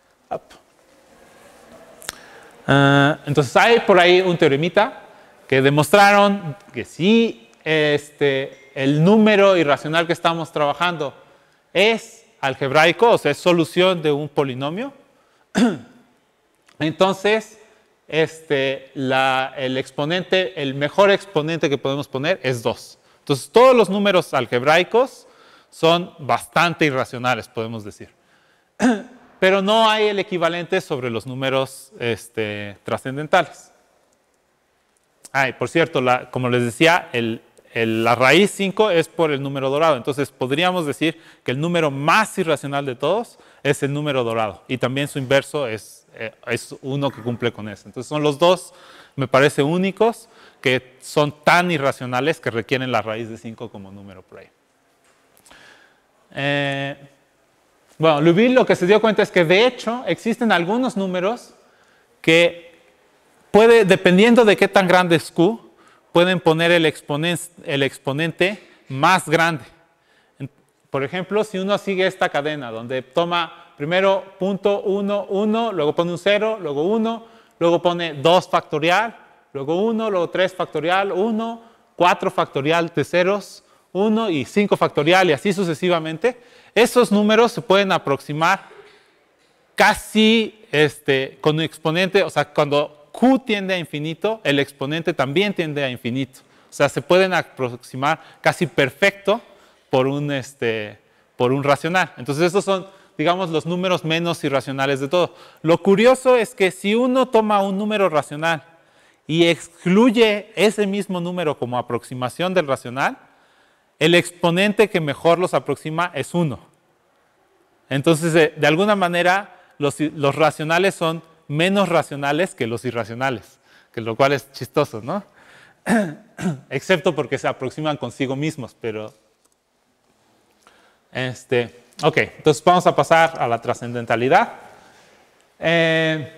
C: Uh, entonces, hay por ahí un teoremita que demostraron que si este, el número irracional que estamos trabajando es algebraico, o sea, es solución de un polinomio, entonces, este, la, el exponente, el mejor exponente que podemos poner es dos. Entonces, todos los números algebraicos son bastante irracionales, podemos decir. Pero no hay el equivalente sobre los números este, trascendentales. Ah, y por cierto, la, como les decía, el, el, la raíz cinco es por el número dorado. Entonces, podríamos decir que el número más irracional de todos es el número dorado. Y también su inverso es, eh, es uno que cumple con eso. Entonces, son los dos, me parece, únicos que son tan irracionales que requieren la raíz de cinco como número por ahí. Eh, bueno, Liouville lo que se dio cuenta es que, de hecho, existen algunos números que puede, dependiendo de qué tan grande es Q, pueden poner el exponente, el exponente más grande. Por ejemplo, si uno sigue esta cadena donde toma primero punto uno, uno, luego pone un cero, luego uno, luego pone dos factorial, luego uno, luego tres factorial, uno, cuatro factorial de ceros, uno y cinco factorial y así sucesivamente, esos números se pueden aproximar casi este, con un exponente, o sea, cuando Q tiende a infinito, el exponente también tiende a infinito. O sea, se pueden aproximar casi perfecto por un, este, por un racional. Entonces, estos son, digamos, los números menos irracionales de todo. Lo curioso es que si uno toma un número racional y excluye ese mismo número como aproximación del racional, el exponente que mejor los aproxima es uno. Entonces, de, de alguna manera, los, los racionales son menos racionales que los irracionales, que lo cual es chistoso, ¿no? Excepto porque se aproximan consigo mismos, pero... Este, ok, entonces vamos a pasar a la trascendentalidad. Eh,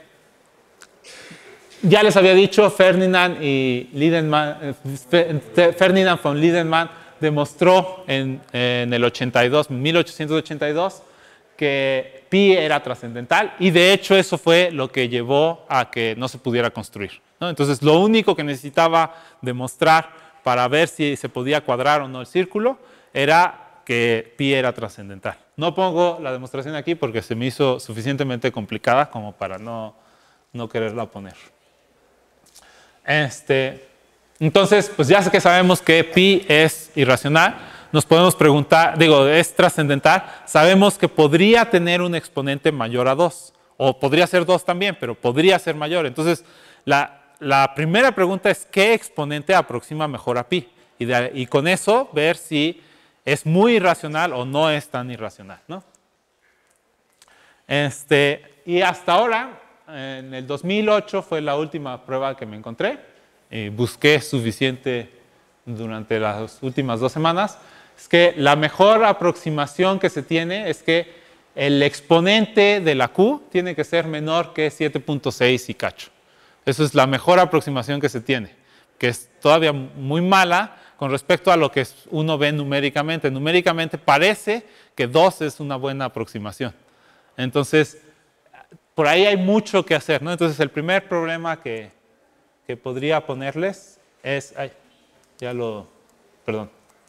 C: ya les había dicho, Ferdinand y Lindemann, eh, Ferdinand von Lindemann demostró en, en el ochenta y dos, mil ochocientos ochenta y dos, que pi era trascendental y de hecho eso fue lo que llevó a que no se pudiera construir, ¿no? Entonces lo único que necesitaba demostrar para ver si se podía cuadrar o no el círculo era que pi era trascendental. No pongo la demostración aquí porque se me hizo suficientemente complicada como para no, no quererla poner. Este, Entonces, pues ya que sabemos que pi es irracional, nos podemos preguntar, digo, es trascendental, sabemos que podría tener un exponente mayor a dos, o podría ser dos también, pero podría ser mayor. Entonces, la, la primera pregunta es, ¿qué exponente aproxima mejor a pi? Y, de, y con eso, ver si es muy irracional o no es tan irracional, ¿no? Este, y hasta ahora, en el dos mil ocho fue la última prueba que me encontré. Y busqué suficiente durante las últimas dos semanas. Es que la mejor aproximación que se tiene es que el exponente de la Q tiene que ser menor que siete punto seis y cacho. Esa es la mejor aproximación que se tiene, que es todavía muy mala con respecto a lo que uno ve numéricamente. Numéricamente parece que dos es una buena aproximación. Entonces, por ahí hay mucho que hacer, ¿no? Entonces, el primer problema que, que podría ponerles es... Ay, ya lo... Perdón.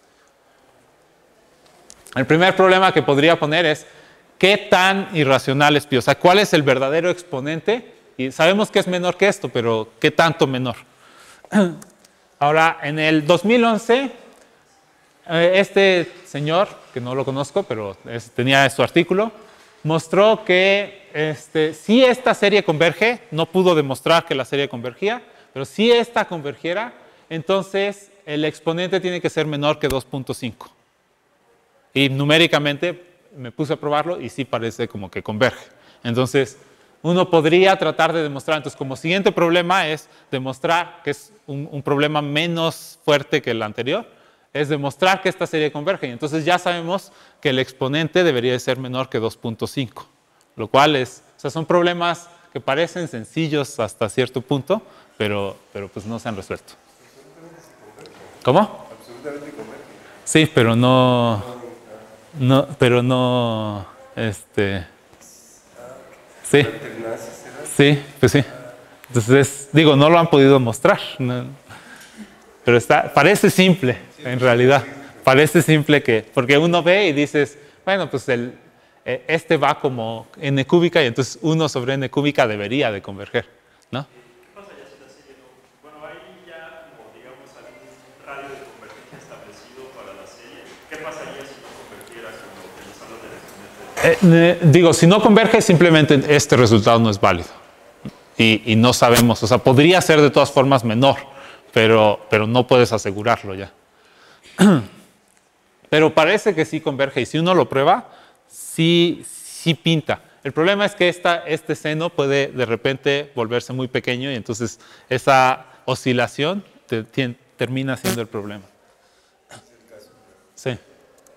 C: El primer problema que podría poner es ¿qué tan irracional es pi? O sea, ¿cuál es el verdadero exponente? Y sabemos que es menor que esto, pero ¿qué tanto menor? Ahora, en el dos mil once, este señor, que no lo conozco, pero es, tenía su artículo, mostró que este, si esta serie converge, no pudo demostrar que la serie convergía, pero si esta convergiera, entonces el exponente tiene que ser menor que dos punto cinco. Y numéricamente me puse a probarlo y sí parece como que converge. Entonces, uno podría tratar de demostrar. Entonces, como siguiente problema es demostrar que es un, un problema menos fuerte que el anterior, es demostrar que esta serie converge. Y entonces ya sabemos que el exponente debería de ser menor que dos punto cinco. Lo cual es, o sea, son problemas que parecen sencillos hasta cierto punto, pero, pero pues no se han resuelto. ¿Cómo?
D: Absolutamente converge.
C: Sí, pero no, no, pero no, este, sí, sí, pues sí. Entonces, digo, no lo han podido mostrar, no, pero está, parece simple, en realidad, parece simple que, porque uno ve y dices, bueno, pues el, este va como n cúbica y entonces uno sobre n cúbica debería de converger, ¿no? Eh, eh, digo, si no converge, simplemente este resultado no es válido. Y, y no sabemos, o sea, podría ser de todas formas menor, pero, pero no puedes asegurarlo ya. Pero parece que sí converge, y si uno lo prueba, sí, sí pinta. El problema es que esta, este seno puede de repente volverse muy pequeño, y entonces esa oscilación te, te, termina siendo el problema. Sí.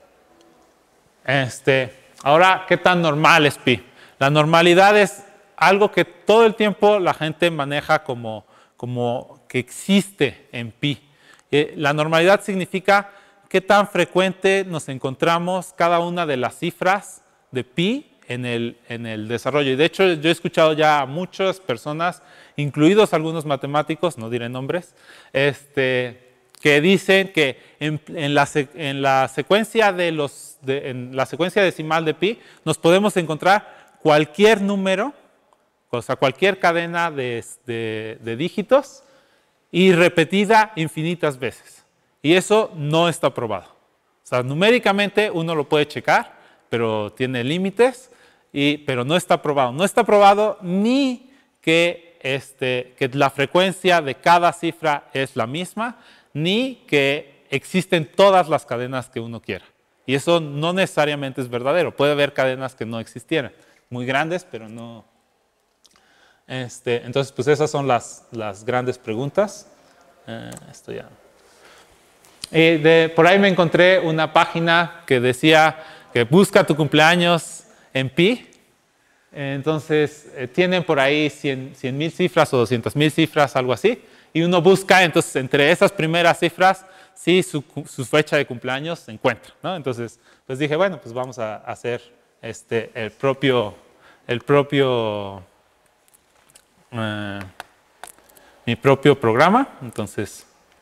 C: Este... Ahora, ¿qué tan normal es pi? La normalidad es algo que todo el tiempo la gente maneja como, como que existe en pi. La normalidad significa qué tan frecuente nos encontramos cada una de las cifras de pi en el, en el desarrollo. Y de hecho, yo he escuchado ya a muchas personas, incluidos algunos matemáticos, no diré nombres, este, que dicen que en, en, la, en la secuencia de los De, en la secuencia decimal de pi, nos podemos encontrar cualquier número, o sea, cualquier cadena de, de, de dígitos y repetida infinitas veces. Y eso no está probado. O sea, numéricamente uno lo puede checar, pero tiene límites, y, pero no está probado. No está probado ni que, este, que la frecuencia de cada cifra es la misma, ni que existen todas las cadenas que uno quiera. Y eso no necesariamente es verdadero. Puede haber cadenas que no existieran, muy grandes, pero no. Este, entonces, pues esas son las, las grandes preguntas. Eh, esto ya. Y de, por ahí me encontré una página que decía que busca tu cumpleaños en pi. Entonces, eh, tienen por ahí cien mil cifras o doscientas mil cifras, algo así. Y uno busca, entonces, entre esas primeras cifras, sí, su, su fecha de cumpleaños se encuentra, ¿no? Entonces, pues dije, bueno, pues vamos a hacer este, el propio, el propio, eh, mi propio programa. Entonces,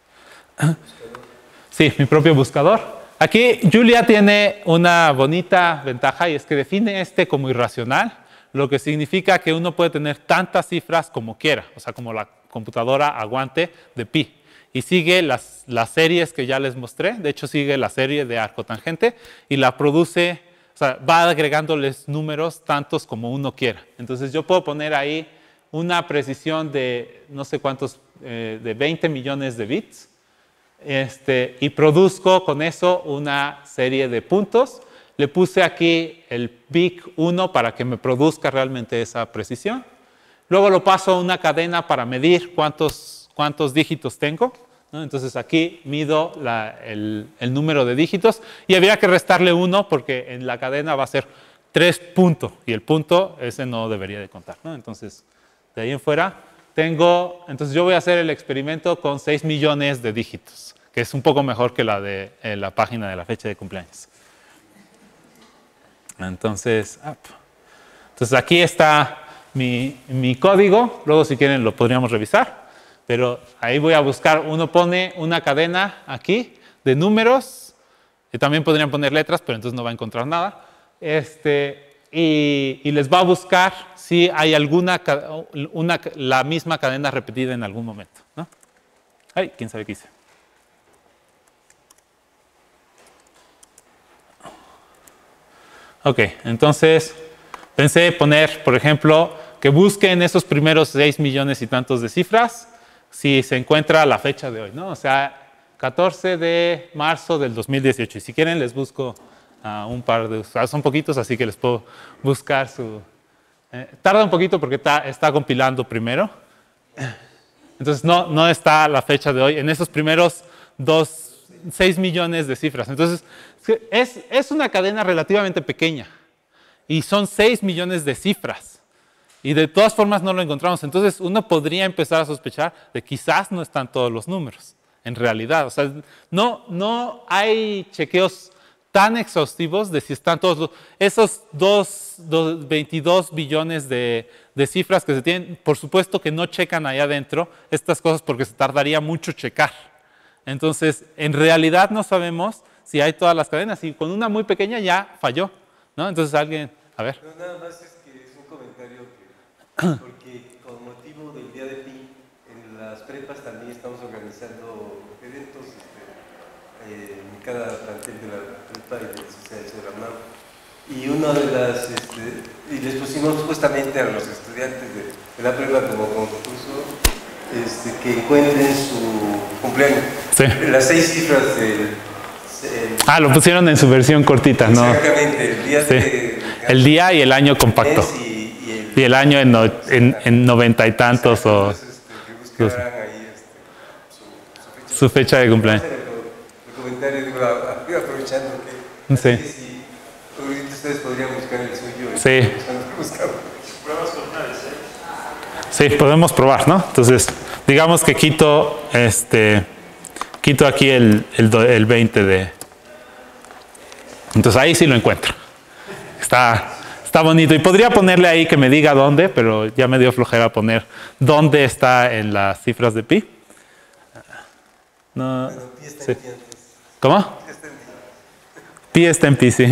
C: sí, mi propio buscador. Aquí Julia tiene una bonita ventaja y es que define este como irracional, lo que significa que uno puede tener tantas cifras como quiera, o sea, como la computadora aguante de pi. y sigue las, las series que ya les mostré. De hecho, sigue la serie de arco tangente y la produce, o sea, va agregándoles números tantos como uno quiera. Entonces yo puedo poner ahí una precisión de no sé cuántos, eh, de veinte millones de bits, este, y produzco con eso una serie de puntos. Le puse aquí el B I C uno para que me produzca realmente esa precisión. Luego lo paso a una cadena para medir cuántos, cuántos dígitos tengo, ¿no? Entonces aquí mido la, el, el número de dígitos y habría que restarle uno porque en la cadena va a ser tres puntos y el punto ese no debería de contar, ¿no? Entonces, de ahí en fuera tengo, entonces yo voy a hacer el experimento con seis millones de dígitos, que es un poco mejor que la de eh, la página de la fecha de cumpleaños. Entonces, entonces aquí está mi, mi código, luego si quieren lo podríamos revisar, pero ahí voy a buscar, uno pone una cadena aquí de números, y también podrían poner letras, pero entonces no va a encontrar nada, este, y, y les va a buscar si hay alguna, una, la misma cadena repetida en algún momento, ¿no? Ay, quién sabe qué hice. Ok, entonces pensé poner, por ejemplo, que busquen esos primeros seis millones y tantos de cifras si se encuentra la fecha de hoy, ¿no? O sea, catorce de marzo del dos mil dieciocho. Y si quieren les busco uh, un par de... Son poquitos, así que les puedo buscar su... Eh, tarda un poquito porque está, está compilando primero. Entonces no, no está la fecha de hoy en esos primeros dos, seis millones de cifras. Entonces es, es una cadena relativamente pequeña y son seis millones de cifras. Y de todas formas no lo encontramos. Entonces uno podría empezar a sospechar de que quizás no están todos los números, en realidad. O sea, no, no hay chequeos tan exhaustivos de si están todos los... Esos dos, dos, veintidós billones de, de cifras que se tienen, por supuesto que no checan allá adentro estas cosas porque se tardaría mucho checar. Entonces, en realidad no sabemos si hay todas las cadenas. Y con una muy pequeña ya falló, ¿no? Entonces alguien... A ver.
D: No, nada más es que es un comentario que, porque con motivo del Día de Pi, en las prepas también estamos organizando eventos este, eh, en cada plantel de la prepa y de la Sociedad de la UNAM. Y una de las, este, y les pusimos justamente a los estudiantes de, de la prepa como concurso este, que encuentren su cumpleaños. Sí. Las seis cifras del... El,
C: ah, lo pusieron en su versión cortita, ¿no?
D: Exactamente, el día,
C: sí.
D: de,
C: el día y el año compacto.
D: Y, y, el,
C: y el año en, no, en, en noventa y tantos o...
D: Entonces, este, que buscaran ahí este, su, su, fecha,
C: su fecha de cumpleaños.
D: El, el comentario, digo, aprovechando que...
C: Sí.
D: que si ahorita ustedes podrían buscar el suyo.
C: Sí.
D: ¿Pruebas con una de seis?
C: Sí, podemos probar, ¿no? Entonces, digamos que quito este... Quito aquí el, el, el veinte de... Entonces ahí sí lo encuentro. Está, está bonito. Y podría ponerle ahí que me diga dónde, pero ya me dio flojera poner dónde está en las cifras de pi. No,
D: bueno, pi está
C: sí.
D: en pi.
C: ¿Cómo? Pi está en pi, sí.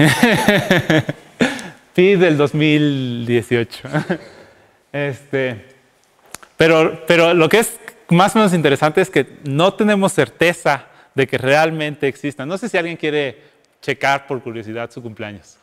C: Pi del dos mil dieciocho. Este, pero, pero lo que es más o menos interesante es que no tenemos certeza de que realmente existan. No sé si alguien quiere checar por curiosidad su cumpleaños.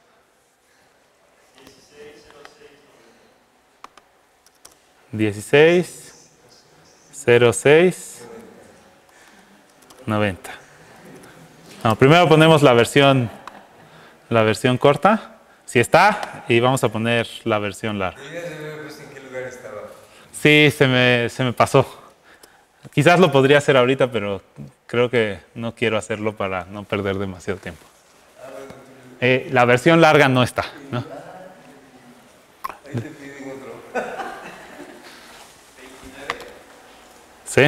C: dieciséis cero seis noventa. No, primero ponemos la versión, la versión corta, si está, y vamos a poner la versión larga.
D: ¿En qué lugar estaba?
C: Sí, se me, se me pasó. Quizás lo podría hacer ahorita, pero creo que no quiero hacerlo para no perder demasiado tiempo. Eh, la versión larga no está, ¿no?
D: Ahí te piden otro.
C: ¿Sí?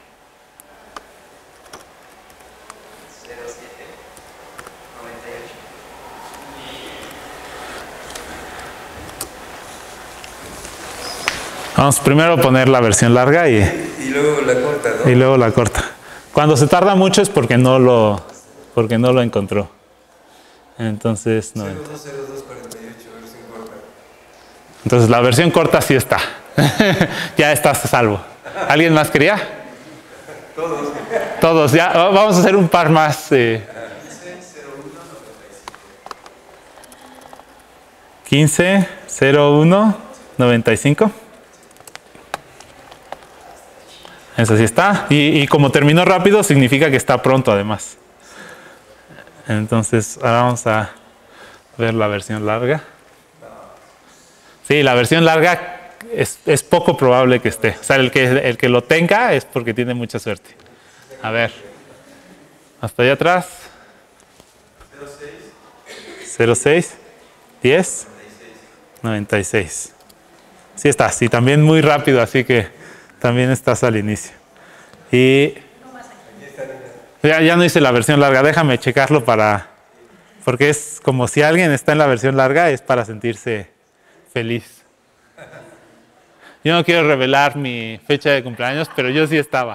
C: Vamos primero a poner la versión larga y,
D: y luego la corta, ¿no?
C: Y luego la corta. Cuando se tarda mucho es porque no lo, porque no lo encontró. Entonces, no.
D: cero dos cero dos cuarenta y ocho, versión corta.
C: Entonces la versión corta sí está. Ya estás a salvo. ¿Alguien más quería?
D: Todos.
C: Todos, ya. Vamos a hacer un par más. Eh. quince, cero uno, noventa y cinco. Eso sí está. Y, y como terminó rápido, significa que está pronto además. Entonces, ahora vamos a ver la versión larga. Sí, la versión larga es, es poco probable que esté. O sea, el que, el que lo tenga es porque tiene mucha suerte. A ver. Hasta allá atrás. cero seis. diez. noventa y seis. Sí estás. Y también muy rápido, así que también estás al inicio. Y ya, ya no hice la versión larga. Déjame checarlo para... Porque es como si alguien está en la versión larga, es para sentirse feliz. Yo no quiero revelar mi fecha de cumpleaños, pero yo sí estaba.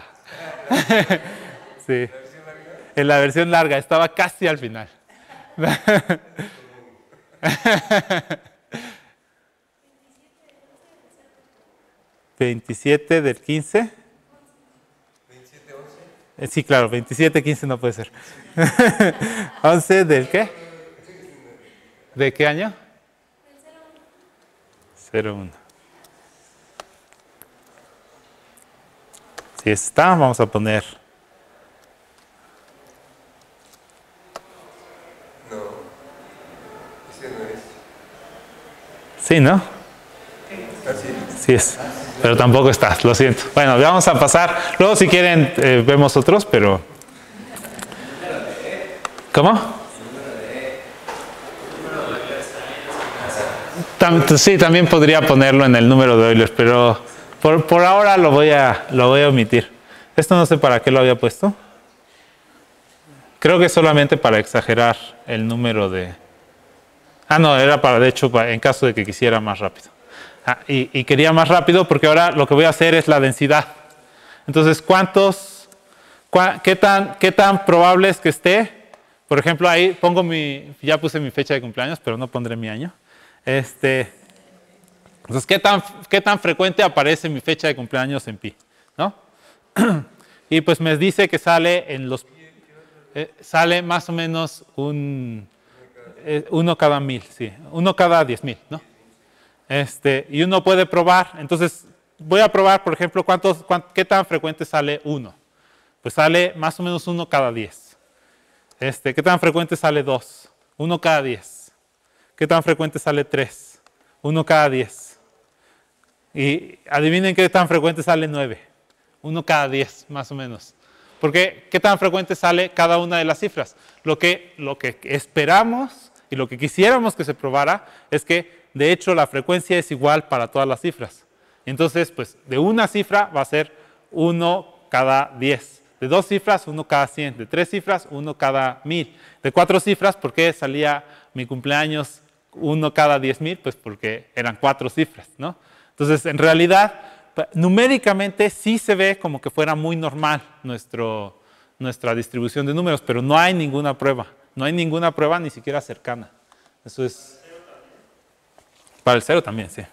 C: Sí. En la versión larga, estaba casi al final. veintisiete del quince.
D: veintisiete once.
C: Eh, sí, claro, veintisiete quince no puede ser. once del qué? ¿De qué año? cero uno. Si está, vamos a poner.
D: No, ese no es.
C: Sí, ¿no?
D: Así.
C: Sí es. Pero tampoco está, lo siento. Bueno, vamos a pasar. Luego, si quieren, eh, vemos otros, pero. ¿Cómo? Tam- sí, también podría ponerlo en el número de Euler, pero por, por ahora lo voy, a, lo voy a omitir. Esto no sé para qué lo había puesto. Creo que solamente para exagerar el número de... Ah, no, era para, de hecho, para, en caso de que quisiera más rápido. Ah, y, y quería más rápido porque ahora lo que voy a hacer es la densidad. Entonces, ¿cuántos, cua, qué, tan, qué tan probable es que esté? Por ejemplo, ahí pongo mi, ya puse mi fecha de cumpleaños, pero no pondré mi año. Este, entonces, ¿qué tan, qué tan frecuente aparece mi fecha de cumpleaños en pi? ¿No? Y pues me dice que sale en los, eh, sale más o menos un, eh, uno cada mil, sí, uno cada diez mil, ¿no? Este, y uno puede probar, entonces voy a probar, por ejemplo, cuántos, cuánto, qué tan frecuente sale uno. Pues sale más o menos uno cada diez. Este, ¿qué tan frecuente sale dos? Uno cada diez. ¿Qué tan frecuente sale tres? Uno cada diez. Y adivinen qué tan frecuente sale nueve. Uno cada diez, más o menos. Porque, ¿qué tan frecuente sale cada una de las cifras? Lo que, lo que esperamos y lo que quisiéramos que se probara es que, de hecho, la frecuencia es igual para todas las cifras. Entonces, pues, de una cifra va a ser uno cada diez. De dos cifras, uno cada cien. De tres cifras, uno cada mil. De cuatro cifras, ¿por qué salía mi cumpleaños uno cada diez mil? Pues porque eran cuatro cifras, ¿no? Entonces, en realidad, numéricamente sí se ve como que fuera muy normal nuestro, nuestra distribución de números, pero no hay ninguna prueba. No hay ninguna prueba ni siquiera cercana. Eso es... Para el cero también, sí.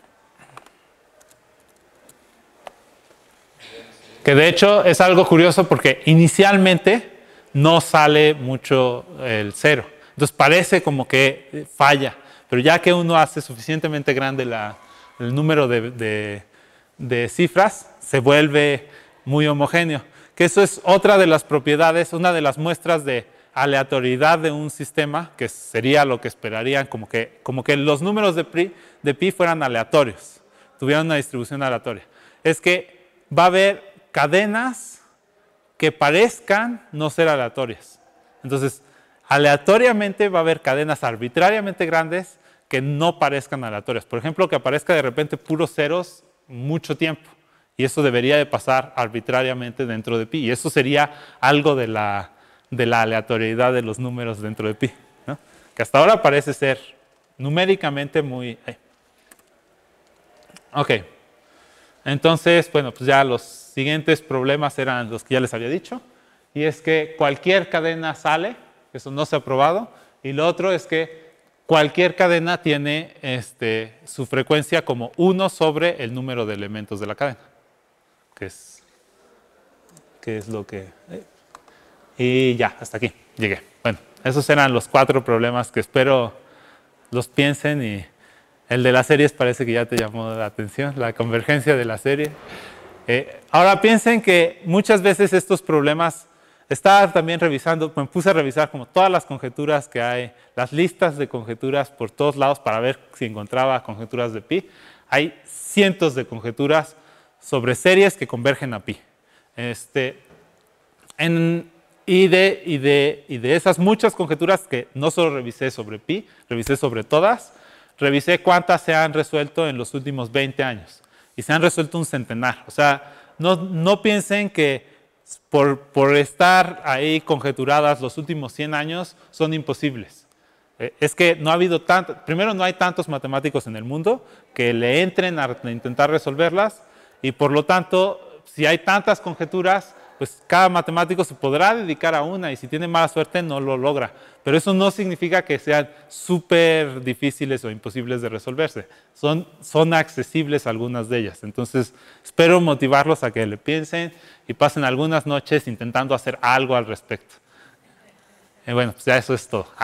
C: Que de hecho es algo curioso porque inicialmente no sale mucho el cero. Entonces parece como que falla. Pero ya que uno hace suficientemente grande la, el número de, de, de cifras, se vuelve muy homogéneo. Que eso es otra de las propiedades, una de las muestras de aleatoriedad de un sistema, que sería lo que esperarían, como que, como que los números de pi, de pi fueran aleatorios, tuvieran una distribución aleatoria. Es que va a haber cadenas que parezcan no ser aleatorias. Entonces, aleatoriamente va a haber cadenas arbitrariamente grandes que no parezcan aleatorias. Por ejemplo, que aparezca de repente puros ceros mucho tiempo. Y eso debería de pasar arbitrariamente dentro de pi. Y eso sería algo de la, de la aleatoriedad de los números dentro de pi, ¿no? Que hasta ahora parece ser numéricamente muy... Eh. Ok. Entonces, bueno, pues ya los siguientes problemas eran los que ya les había dicho. Y es que cualquier cadena sale, eso no se ha probado. Y lo otro es que cualquier cadena tiene este, su frecuencia como uno sobre el número de elementos de la cadena. Que es qué es lo que... Y ya, hasta aquí llegué. Bueno, esos eran los cuatro problemas que espero los piensen, y el de las series parece que ya te llamó la atención, la convergencia de la serie. Eh, ahora piensen que muchas veces estos problemas, estaba también revisando, me puse a revisar como todas las conjeturas que hay, las listas de conjeturas por todos lados para ver si encontraba conjeturas de pi. Hay cientos de conjeturas sobre series que convergen a pi. Este, en, y, de, y, de, y de esas muchas conjeturas que no solo revisé sobre pi, revisé sobre todas, revisé cuántas se han resuelto en los últimos veinte años. Y se han resuelto un centenar. O sea, no, no piensen que por, por estar ahí conjeturadas los últimos cien años son imposibles. Eh, es que no ha habido tanto, primero no hay tantos matemáticos en el mundo que le entren a intentar resolverlas, y por lo tanto, si hay tantas conjeturas, pues cada matemático se podrá dedicar a una, y si tiene mala suerte no lo logra. Pero eso no significa que sean súper difíciles o imposibles de resolverse. Son, son accesibles algunas de ellas. Entonces, espero motivarlos a que le piensen y pasen algunas noches intentando hacer algo al respecto. Y bueno, pues ya eso es todo.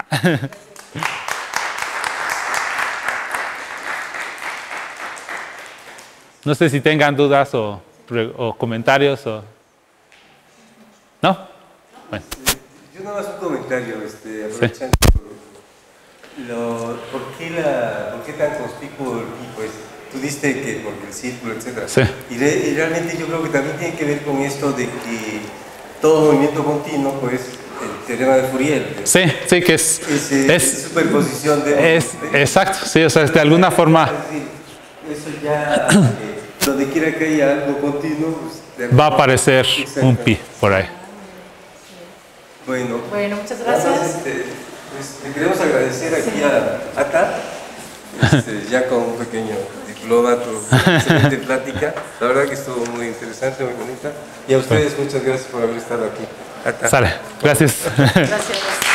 C: No sé si tengan dudas o, o comentarios o... ¿No? Bueno.
D: Yo nada más un comentario, este, aprovechando. Sí. Lo, ¿por, qué la, ¿Por qué tan conspicuo el pi? Pues tú diste que porque el círculo, etcétera.
C: Sí.
D: Y, re, y realmente yo creo que también tiene que ver con esto de que todo movimiento continuo, pues, el teorema de Fourier.
C: Sí, sí, que es...
D: Es, es, es superposición de...
C: Es, exacto, sí, o sea, de alguna forma...
D: Eso ya, eh, donde quiera que haya algo continuo, pues,
C: va a aparecer un pi por ahí.
D: Bueno,
A: bueno, muchas gracias.
D: Este, pues, le queremos agradecer aquí sí. a Ata, este, ya con un pequeño diploma, tu excelente plática. La verdad que estuvo muy interesante, muy bonita. Y a ustedes muchas gracias por haber estado aquí. Ata.
C: Sale, gracias.
A: Gracias.